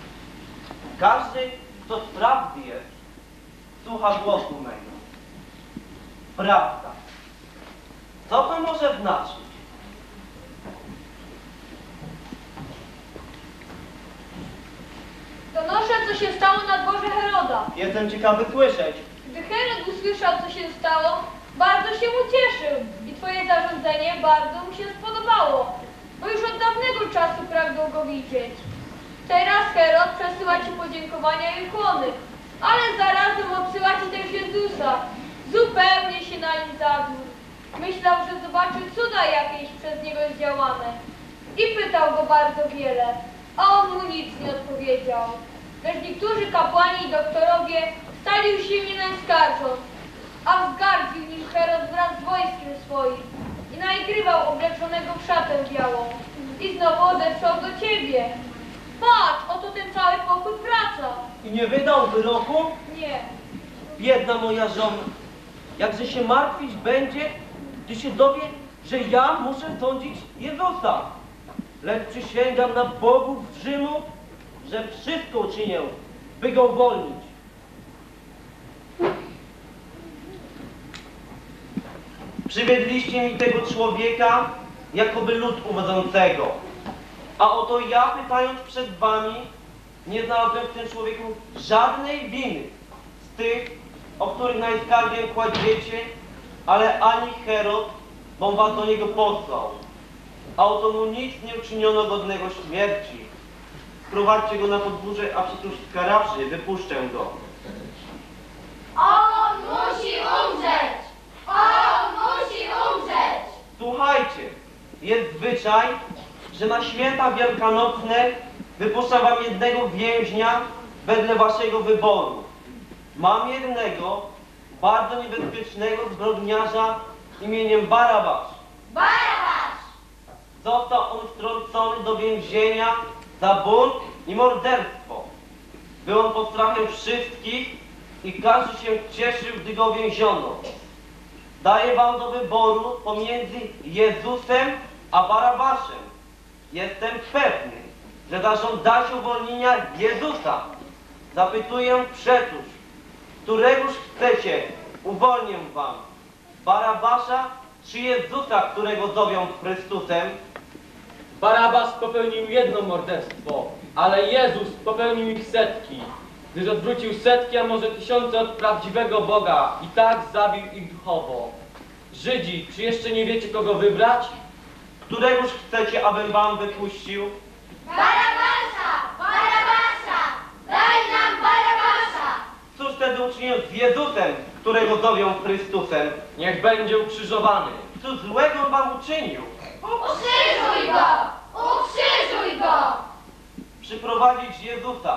każdy, kto z prawdy jest, słucha głosu mego. Prawda. Co to może znaczyć? Donoszę, co się stało na dworze Heroda. Jestem ciekawy słyszeć. Gdy Herod usłyszał, co się stało, bardzo się ucieszył i twoje zarządzenie bardzo mu się spodobało, bo już od dawnego czasu pragnął go widzieć. Teraz Herod przesyła ci podziękowania i ukłony, ale zarazem odsyła ci też Jezusa. Zupełnie się na nim zawiódł. Myślał, że zobaczy cuda jakieś przez niego zdziałane. I pytał go bardzo wiele, a on mu nic nie odpowiedział. Lecz niektórzy kapłani i doktorowie stali usilnie nań skarżąc, a wzgardził nim Herod wraz z wojskiem swoim i naigrywał obleczonego w szatę białą i znowu odesłał do ciebie. Patrz, oto ten cały pokój wraca. I nie wydał wyroku? Nie. Biedna moja żona, jakże się martwić będzie, gdy się dowie, że ja muszę sądzić Jezusa. Lecz przysięgam na Bogów Rzymu, że wszystko uczynię, by go uwolnić. Przywiedliście mi tego człowieka, jakoby lud uwodzącego. A oto ja, pytając przed wami, nie znalazłem w tym człowieku żadnej winy z tych, o których na skargę kładziecie, ale ani Herod, bo was do niego posłał. A oto mu nic nie uczyniono godnego śmierci. Sprowadźcie go na podwórze, a przytuż skarawszy wypuszczę go. On musi umrzeć! On musi umrzeć! Słuchajcie, jest zwyczaj, że na święta wielkanocne wypuszczam wam jednego więźnia wedle waszego wyboru. Mam jednego, bardzo niebezpiecznego zbrodniarza imieniem Barabasz. Barabasz! Został on wtrącony do więzienia za bunt i morderstwo. Był on pod strachem wszystkich i każdy się cieszył, gdy go więziono. Daję wam do wyboru pomiędzy Jezusem a Barabaszem. Jestem pewny, że zażądacie uwolnienia Jezusa. Zapytuję przetuż, któregoż chcecie, uwolnię wam. Barabasza czy Jezusa, którego zowią Chrystusem? Barabasz popełnił jedno morderstwo, ale Jezus popełnił ich setki, gdyż odwrócił setki, a może tysiące od prawdziwego Boga i tak zabił ich duchowo. Żydzi, czy jeszcze nie wiecie, kogo wybrać? Któregoż chcecie, abym wam wypuścił? Barabasza! Barabasza! Daj nam Barabasza! Cóż wtedy uczynią z Jezusem, którego zowią Chrystusem? Niech będzie ukrzyżowany. Co złego on wam uczynił? Ukrzyżuj go! Ukrzyżuj go! Przyprowadzić Jezusa.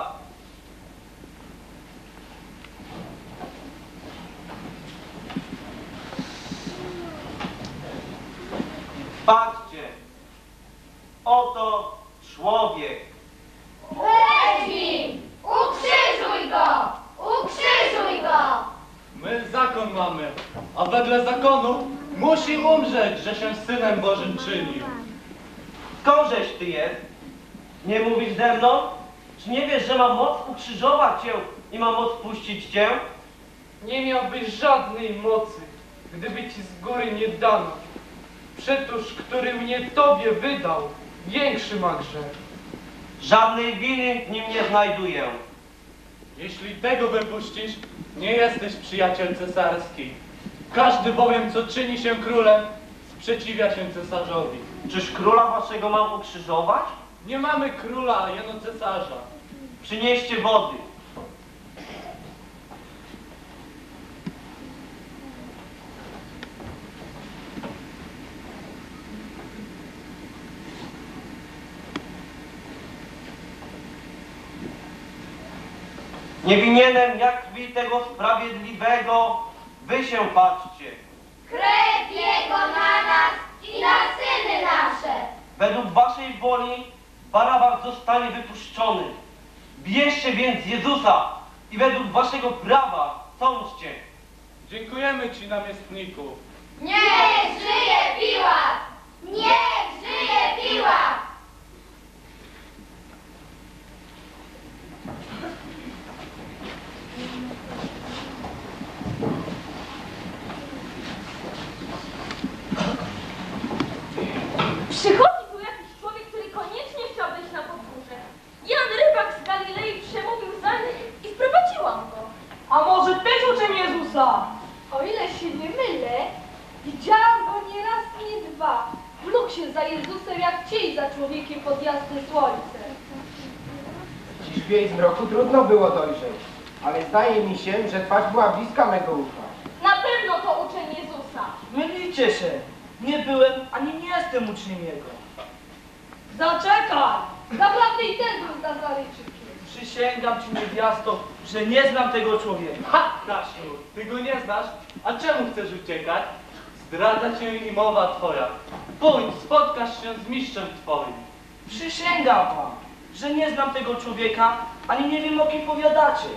Patrzcie, oto człowiek. Weźmij! Ukrzyżuj go! Ukrzyżuj go! My zakon mamy, a wedle zakonu musi umrzeć, że się Synem Bożym czynił. Skądżeś ty jest? Nie mówisz ze mną? Czy nie wiesz, że mam moc ukrzyżować cię i mam moc puścić cię? Nie miałbyś żadnej mocy, gdyby ci z góry nie dano. Przetoż, który mnie tobie wydał, większy ma grzech. Żadnej winy w nim nie znajduję. Jeśli tego wypuścisz, nie jesteś przyjaciel cesarski. Każdy bowiem, co czyni się królem, sprzeciwia się cesarzowi. Czyż króla waszego mam ukrzyżować? Nie mamy króla, jeno cesarza. Przynieście wody. Nie winienem jak krwi tego sprawiedliwego, wy się patrzcie. Krew jego na nas i na syny nasze! Według waszej woli Barabas zostanie wypuszczony. Bierzcie więc Jezusa i według waszego prawa sądźcie. Dziękujemy ci, namiestniku. Niech żyje Piłat! Niech żyje Piłat! Przychodzi tu jakiś człowiek, który koniecznie chciał być na podwórze. Jan Rybak z Galilei przemówił za nim i wprowadziłam go. A może też uczeń Jezusa? O ile się nie mylę, widziałam go nie raz, nie dwa. Wlókł się za Jezusem jak cień za człowiekiem pod jasnym słońcem. Dziś w jej zmroku trudno było dojrzeć, ale zdaje mi się, że twarz była bliska mego ucha. Na pewno to uczeń Jezusa. Mylicie się. Nie byłem, ani nie jestem uczniem jego. Zaczekaj! Zaprawdę i ten był Nazarejczykiem. Przysięgam ci, niewiasto, że nie znam tego człowieka. Ha, Stasiu, ty go nie znasz, a czemu chcesz uciekać? Zdradza cię i mowa twoja. Pójdź, spotkasz się z mistrzem twoim. Przysięgam wam, że nie znam tego człowieka, ani nie wiem, o kim powiadacie.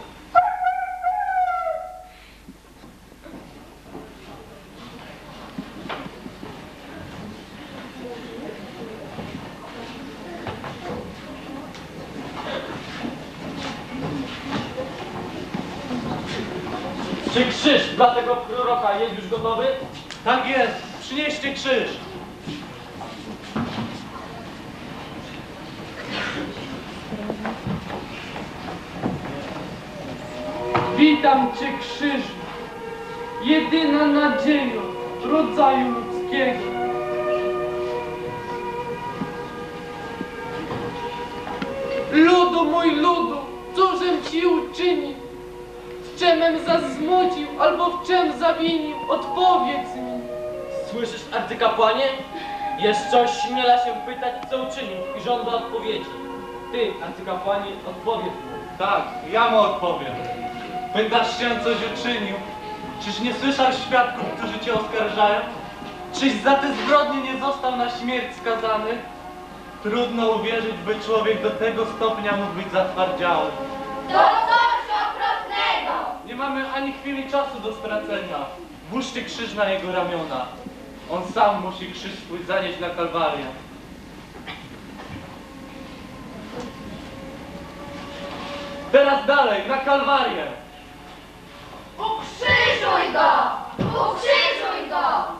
Czy krzyż dla tego proroka jest już gotowy? Tak jest, przynieście krzyż. Witam cię, krzyżu, jedyna nadzieja rodzaju ludzkiego. Ludu mój ludu, cóżem ci uczynił? W czemem zasmucił, albo w czem zawinił? Odpowiedz mi. Słyszysz, arcykapłanie? Jeszcze ośmiela się pytać, co uczynił i żąda odpowiedzi. Ty, arcykapłanie, odpowiedz mu. Tak, ja mu odpowiem. Pytasz się, coś uczynił? Czyż nie słyszał świadków, którzy cię oskarżają? Czyś za te zbrodnie nie został na śmierć skazany? Trudno uwierzyć, by człowiek do tego stopnia mógł być zatwardziały. To coś okropnego! Nie mamy ani chwili czasu do stracenia. Włóżcie krzyż na jego ramiona. On sam musi krzyż swój zanieść na Kalwarię. Teraz dalej, na Kalwarię! Ukrzyżuj go! Ukrzyżuj go!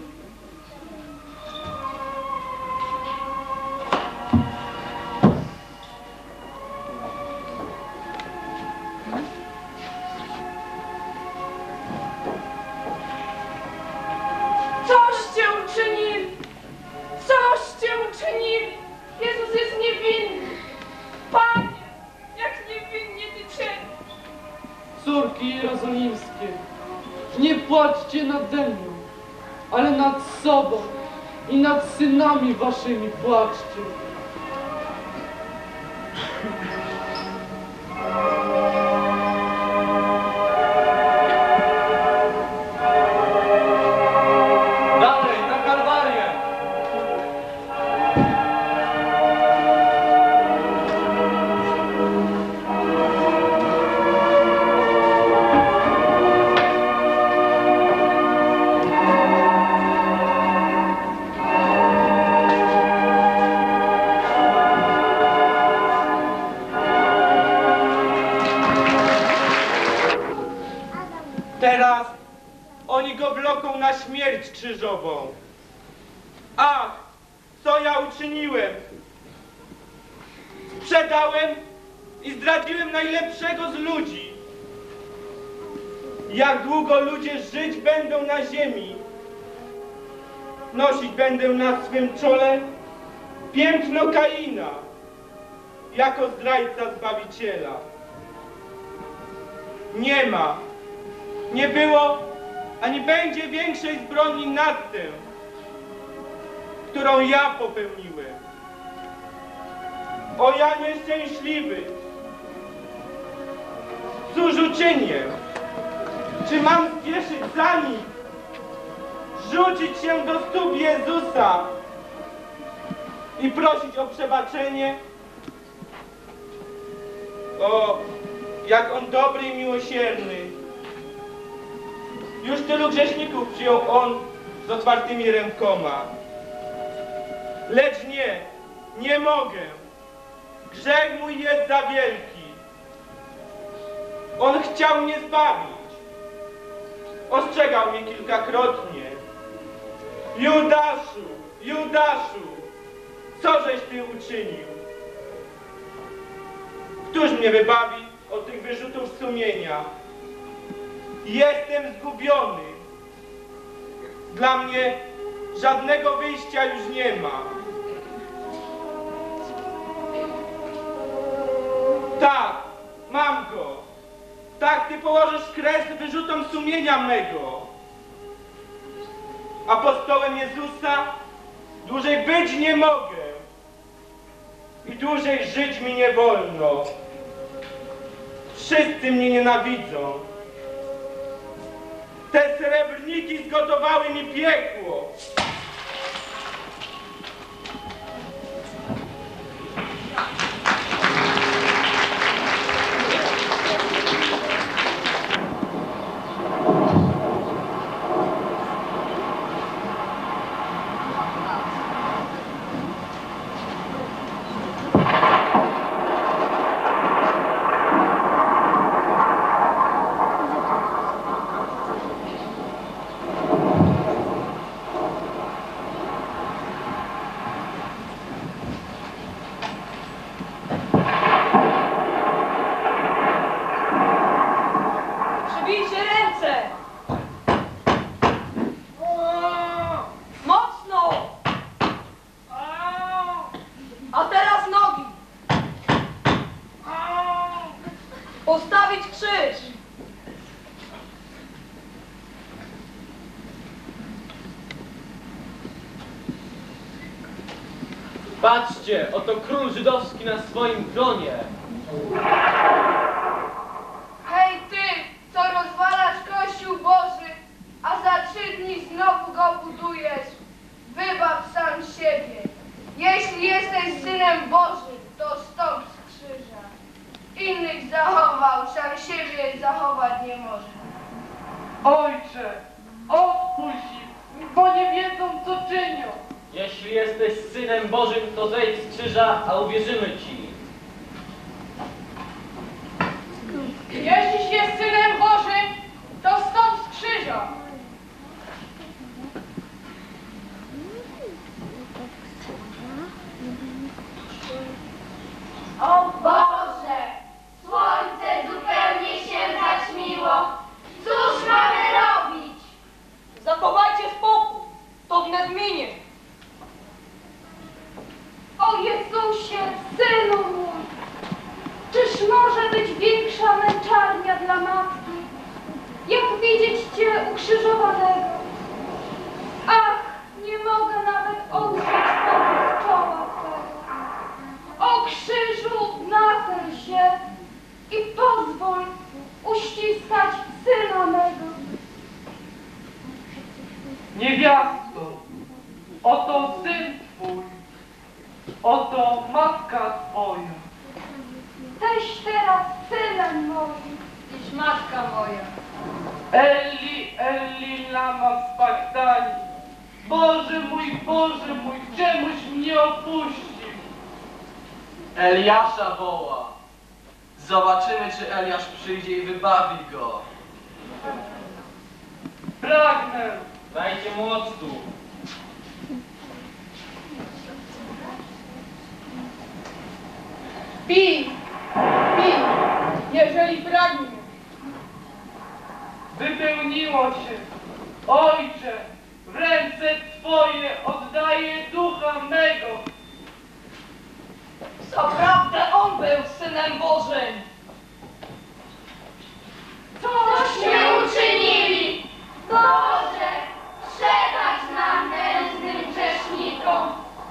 Coście uczynili? Coście uczynili? Jezus jest niewinny. Panie, jak niewinnie Ty czynisz. córki jerozolimskie, nie płaczcie nade mną, ale nad sobą i nad synami waszymi płaczcie. Dalej, na Kalwarię! Teraz oni go wloką na śmierć krzyżową. Ach, co ja uczyniłem? Sprzedałem i zdradziłem najlepszego z ludzi. Jak długo ludzie żyć będą na ziemi, nosić będę na swym czole piętno Kaina, jako zdrajca Zbawiciela. Nie ma, nie było, ani będzie większej zbrodni nad tym, którą ja popełniłem. O ja nieszczęśliwy! Cóż uczynię? Czy mam spieszyć za nim? Rzucić się do stóp Jezusa i prosić o przebaczenie? O, jak On dobry i miłosierny! Już tylu grzeszników przyjął On z otwartymi rękoma. Lecz nie mogę. Grzech mój jest za wielki. On chciał mnie zbawić. Ostrzegał mnie kilkakrotnie. Judaszu, Judaszu, co żeś ty uczynił? Któż mnie wybawi od tych wyrzutów sumienia? Jestem zgubiony. Dla mnie żadnego wyjścia już nie ma. Tak, mam go. Tak, ty położysz kres wyrzutom sumienia mego. Apostołem Jezusa dłużej być nie mogę i dłużej żyć mi nie wolno. Wszyscy mnie nienawidzą. Te srebrniki zgotowały mi piekło. Przybijcie ręce! Mocno! A teraz nogi! Postawić krzyż! Patrzcie, oto król żydowski na swoim tronie. Hej ty, co rozwalasz Kościół Boży, a za 3 dni znowu go budujesz. Wybaw sam siebie. Jeśli jesteś Synem Bożym, to stąp z krzyża. Innych zachował, sam siebie zachować nie może. Ojcze, odpuść im, bo nie wiedzą, co czynią. Jeśli jesteś Synem Bożym, to zejdź z krzyża, a uwierzymy Ci. Jeśliś jest Synem Bożym, to stąp z krzyża. O Boże, słońce zupełnie się zaćmiło. Cóż mamy robić? Zachowajcie spokój, to wnet minie. O Jezusie, Synu ukrzyżowanego. Ach, nie mogę nawet odrzeć tego z czoła Twego. O krzyżu, nachyl się i pozwól uściskać syna mego. Niewiasto, oto syn twój, oto matka twoja. Teś teraz synem moim. Iż matka moja. Eli, Eli, lama sabachthani. Boże mój, czemuś mnie opuścił? Eliasza woła. Zobaczymy, czy Eliasz przyjdzie i wybawi go. Pragnę. Dajcie mu octu. Pij, jeżeli pragniesz. Wypełniło się. Ojcze, w ręce Twoje oddaję ducha mego. Zaprawdę on był Synem Bożym. Cośmy uczynili? Boże, przebacz nam nędznym grzesznikom.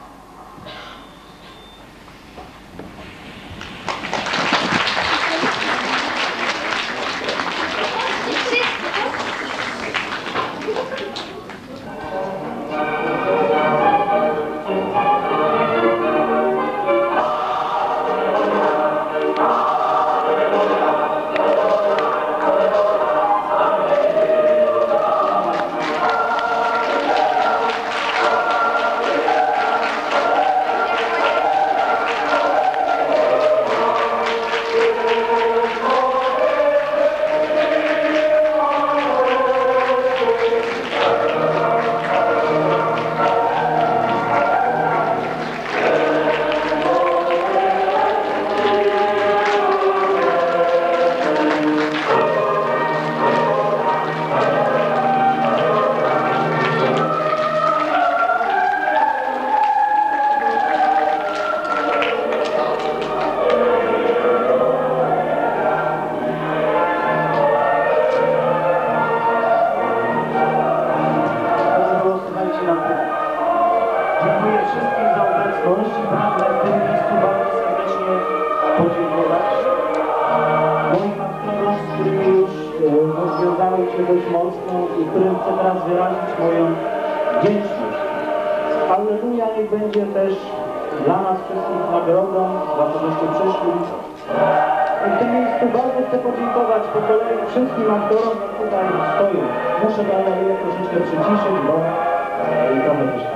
dość mocno i którym chcę teraz wyrazić moją wdzięczność. Alleluja, niech będzie też dla nas wszystkich nagrodą, za to, żeście przyszli. I w tym miejscu bardzo chcę podziękować po kolei wszystkim aktorom, jak tutaj stoją. Muszę galerię troszeczkę przyciszyć, bo trochę mieszkam.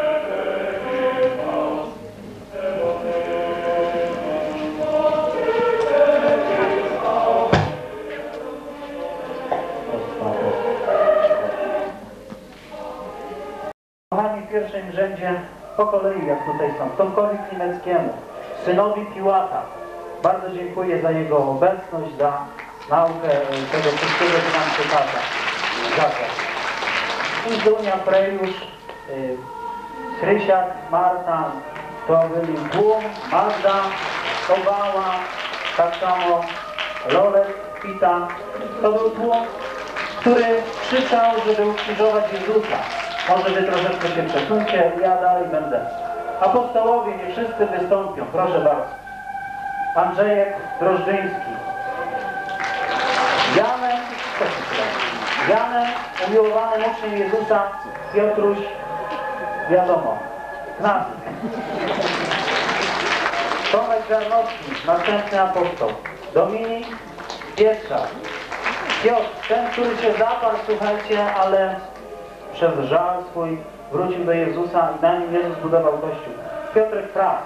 Kochani, w pierwszym rzędzie po kolei, jak tutaj są, Tomkowi Klimeckiemu, synowi Piłata. Bardzo dziękuję za jego obecność, za naukę tego wszystkiego, co nam przekazał. Zunia, Frejusz, Krysiak, Marta, to byli Błum, Magda, Obała, tak samo Lolek, Pita. To był tłum, który krzyczał, żeby ukrzyżować Jezusa. Może wy troszeczkę się przesuńcie, ja dalej będę. Apostołowie, nie wszyscy wystąpią, proszę bardzo. Andrzejek Drożdżyński. Janem, umiłowanym uczniem Jezusa, Piotruś, wiadomo, Knazy. Tomek Żarnowski, następny apostoł. Dominik Pietrzak. Piotr, ten, który się zaparł, słuchajcie, ale przez żal swój wrócił do Jezusa i na nim Jezus budował Kościół. Piotrek Prach.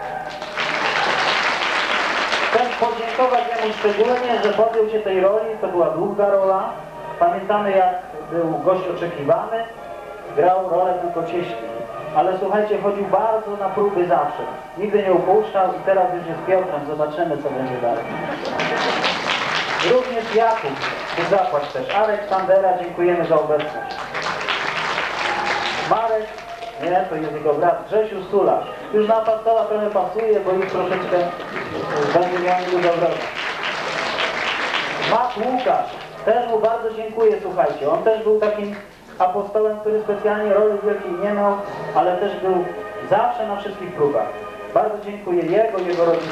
Chcę podziękować jemu szczególnie, że podjął się tej roli, to była długa rola. Pamiętamy, jak był gość oczekiwany, grał rolę tylko cieśli. Ale słuchajcie, chodził bardzo na próby zawsze. Nigdy nie upuszczał i teraz już jest Piotrem, zobaczymy, co będzie dalej. Również Jakub, zapłać też. Arek Sandera, dziękujemy za obecność. Marek, nie, to jest jego brat, Grzesiu Sula. Już na apostoła trochę pasuje, bo ich troszeczkę będzie miał dużo wrogu. Mat Łukasz, też mu bardzo dziękuję, słuchajcie. On też był takim apostołem, który specjalnie roli wielkiej nie miał, ale też był zawsze na wszystkich próbach. Bardzo dziękuję jego rodzinie.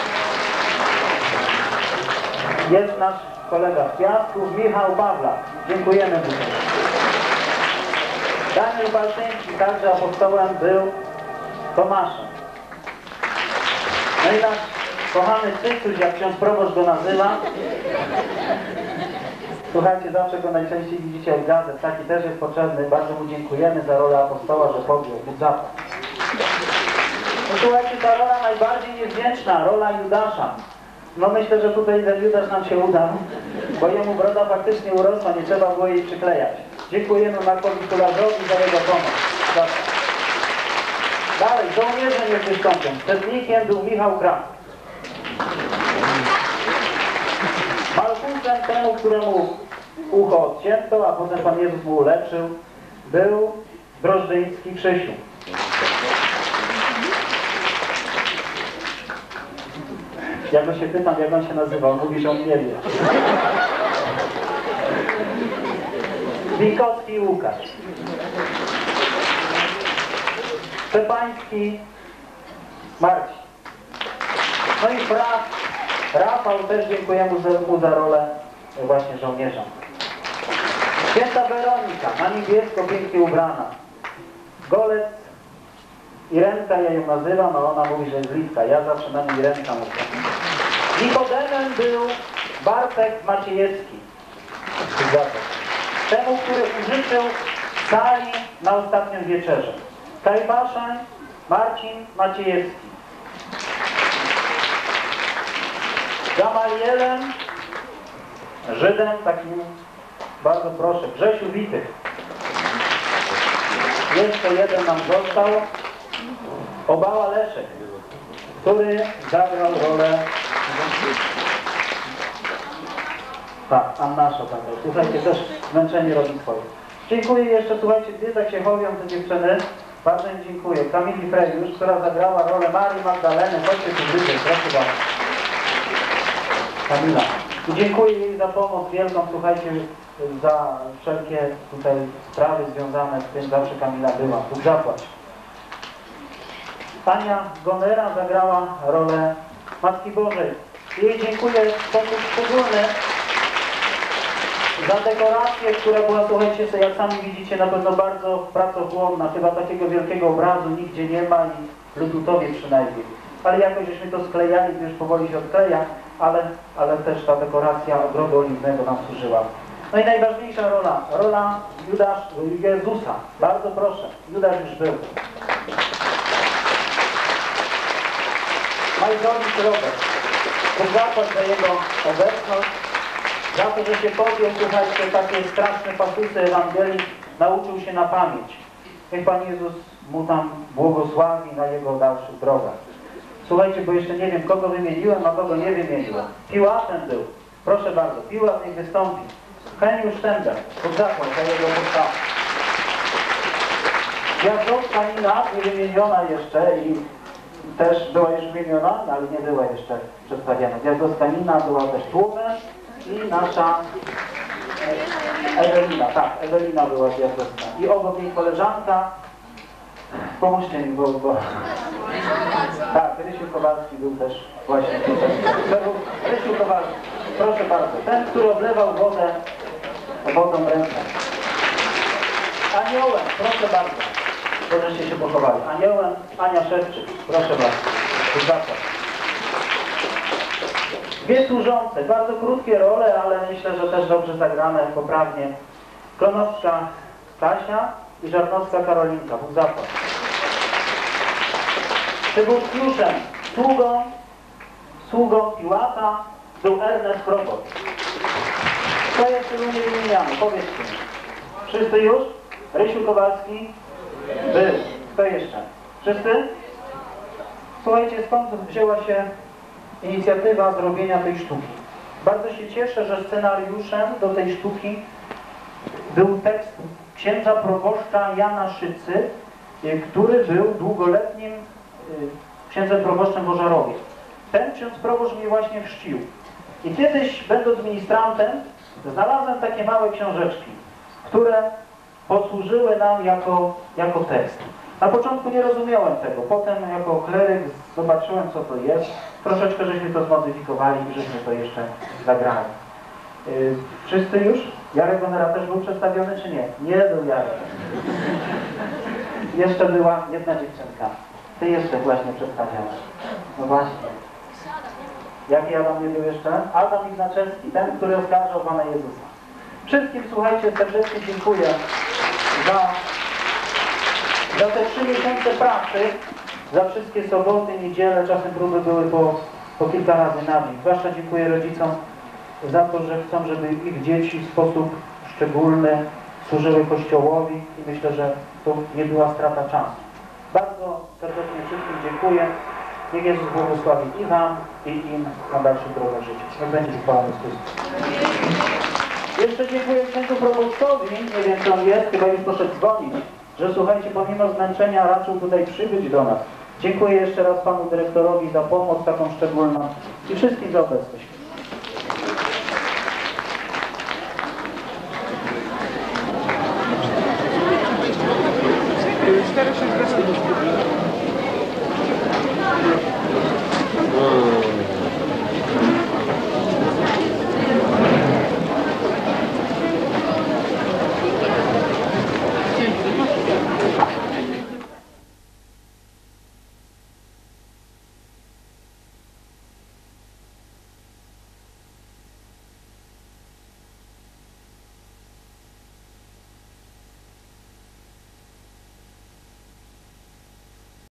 Jest nasz kolega z Piastów, Michał Pawlak. Dziękujemy mu. Daniel Balczyński, także apostołem, był Tomaszem. No i nasz kochany Cycuś, jak ksiądz proboszcz go nazywa. Słuchajcie, zawsze go najczęściej widzicie od gazet. Taki też jest potrzebny. Bardzo mu dziękujemy za rolę apostoła, że powziął. Bóg zapłać. No słuchajcie, ta rola najbardziej niewdzięczna, rola Judasza. No myślę, że tutaj ten Judasz nam się udał, bo jemu broda faktycznie urosła, nie trzeba było jej przyklejać. Dziękujemy Markowi Kularzowi za jego pomoc. Dalej, żołnierzem jest wystąpią. Przednikiem był Michał Kram. Malkusem temu, któremu ucho odcięto, a potem Pan Jezus mu uleczył, był Drożdżyński Krzysiu. Ja go się pytam, jak on się nazywa, on mówi, że on nie wie. Wilkowski Łukasz. Szczepański Marcin. No i Rafał, też dziękujemy mu za rolę właśnie żołnierza. Święta Weronika, na niebiesko, pięknie ubrana. Golec Irenka, ja ją nazywam, a ona mówi, że jest Litka. Ja zawsze na niej Irenka mówię. Nikodemem był Bartek Maciejewski. Temu, który użyczył sali na ostatnią wieczerzę. Kajfaszem Marcin Maciejewski. Gamalielem, Żydem, takim, bardzo proszę, Grzesiu Witych. Jeszcze jeden nam został, Obała Leszek, który zagrał rolę... Tak, Annasza tam był. Słuchajcie, też zmęczenie robi swoje. Dziękuję jeszcze, słuchajcie, dwie tak się chowią te dziewczyny. Bardzo im dziękuję. Kamili Frejusz, która zagrała rolę Marii Magdaleny. Chodźcie tu bliżej, proszę bardzo. Kamila. I dziękuję jej za pomoc wielką, słuchajcie, za wszelkie tutaj sprawy związane z tym. Zawsze Kamila była. Bóg zapłać. Ania Gonera zagrała rolę Matki Bożej. Jej dziękuję w sposób szczególny za dekorację, która była, słuchajcie, jak sami widzicie, na pewno bardzo pracochłonna. Chyba takiego wielkiego obrazu nigdzie nie ma i w Ludutowie przynajmniej. Ale jakoś żeśmy to sklejali, to już powoli się odkleja, ale też ta dekoracja ogrodu oliwnego nam służyła. No i najważniejsza rola Jezusa. Bardzo proszę, Judasz już był. Majzowicz Robert. Bóg zapłać za jego obecność, za to, że się podjął, słuchajcie, takie straszne pasusy Ewangelii, nauczył się na pamięć. Niech Pan Jezus mu tam błogosławi na jego dalszych drogach. Słuchajcie, bo jeszcze nie wiem, kogo wymieniłem, a kogo nie wymieniłem. Piłatem był. Proszę bardzo, Piłat niech wystąpi. Heniusz Sztender. Bóg zapłać za jego postawę. Gwiazdowska Nina, niewymieniona jeszcze i też była już wymieniona, ale nie była jeszcze przedstawiana. Gwiazdowska Nina była też tłumem i nasza Ewelina, tak, Ewelina była gwiazdowska. I obok jej koleżanka, pomóżcie mi, bo... Tak, Rysiu Kowalski był też właśnie tutaj. Rysiu Kowalski, proszę bardzo, ten, który oblewał wodą rękę. Aniołem, proszę bardzo. To, żeście się pochowali. Aniołem Ania Szewczyk. Proszę bardzo. Zapraszam. Dwie służące. Bardzo krótkie role, ale myślę, że też dobrze zagrane, poprawnie. Klonowska Kasia i Żarnowska Karolinka. Bóg zapłać. Przywódcjuszem, sługą Piłata był Ernest Propot. Kto jest tylu niewymieniany? Powiedzcie mi. Wszyscy już? Rysiu Kowalski? Był. Kto jeszcze? Wszyscy? Słuchajcie, skąd wzięła się inicjatywa zrobienia tej sztuki? Bardzo się cieszę, że scenariuszem do tej sztuki był tekst księdza proboszcza Jana Szycy, który był długoletnim księdzem proboszczem w Ożarowie. Ten ksiądz proboszcz mnie właśnie chrzcił. I kiedyś, będąc ministrantem, znalazłem takie małe książeczki, które posłużyły nam jako tekst. Na początku nie rozumiałem tego, potem jako kleryk zobaczyłem, co to jest. Troszeczkę żeśmy to zmodyfikowali i żeśmy to jeszcze zagrali. Wszyscy już? Jarek Gonera też był przedstawiony, czy nie? Nie był Jarek. Jeszcze była jedna dziewczynka. Ty jeszcze właśnie przedstawiałeś. No właśnie. Jaki Adam nie był jeszcze? Adam Ignaczewski, ten, który oskarżał Pana Jezusa. Wszystkim, słuchajcie, serdecznie dziękuję za te 3 miesiące pracy, za wszystkie soboty, niedziele, czasem próby były po kilka razy na dzień. Zwłaszcza dziękuję rodzicom za to, że chcą, żeby ich dzieci w sposób szczególny służyły Kościołowi i myślę, że to nie była strata czasu. Bardzo serdecznie wszystkim dziękuję. Niech Jezus błogosławi i Wam, i im na dalszych drogach życia. Niech będzie chwała Chrystusa. Jeszcze dziękuję księdzu proboszczowi, nie wiem czy on jest, chyba już poszedł dzwonić, że słuchajcie, pomimo zmęczenia raczył tutaj przybyć do nas. Dziękuję jeszcze raz Panu Dyrektorowi za pomoc taką szczególną i wszystkim za obecność.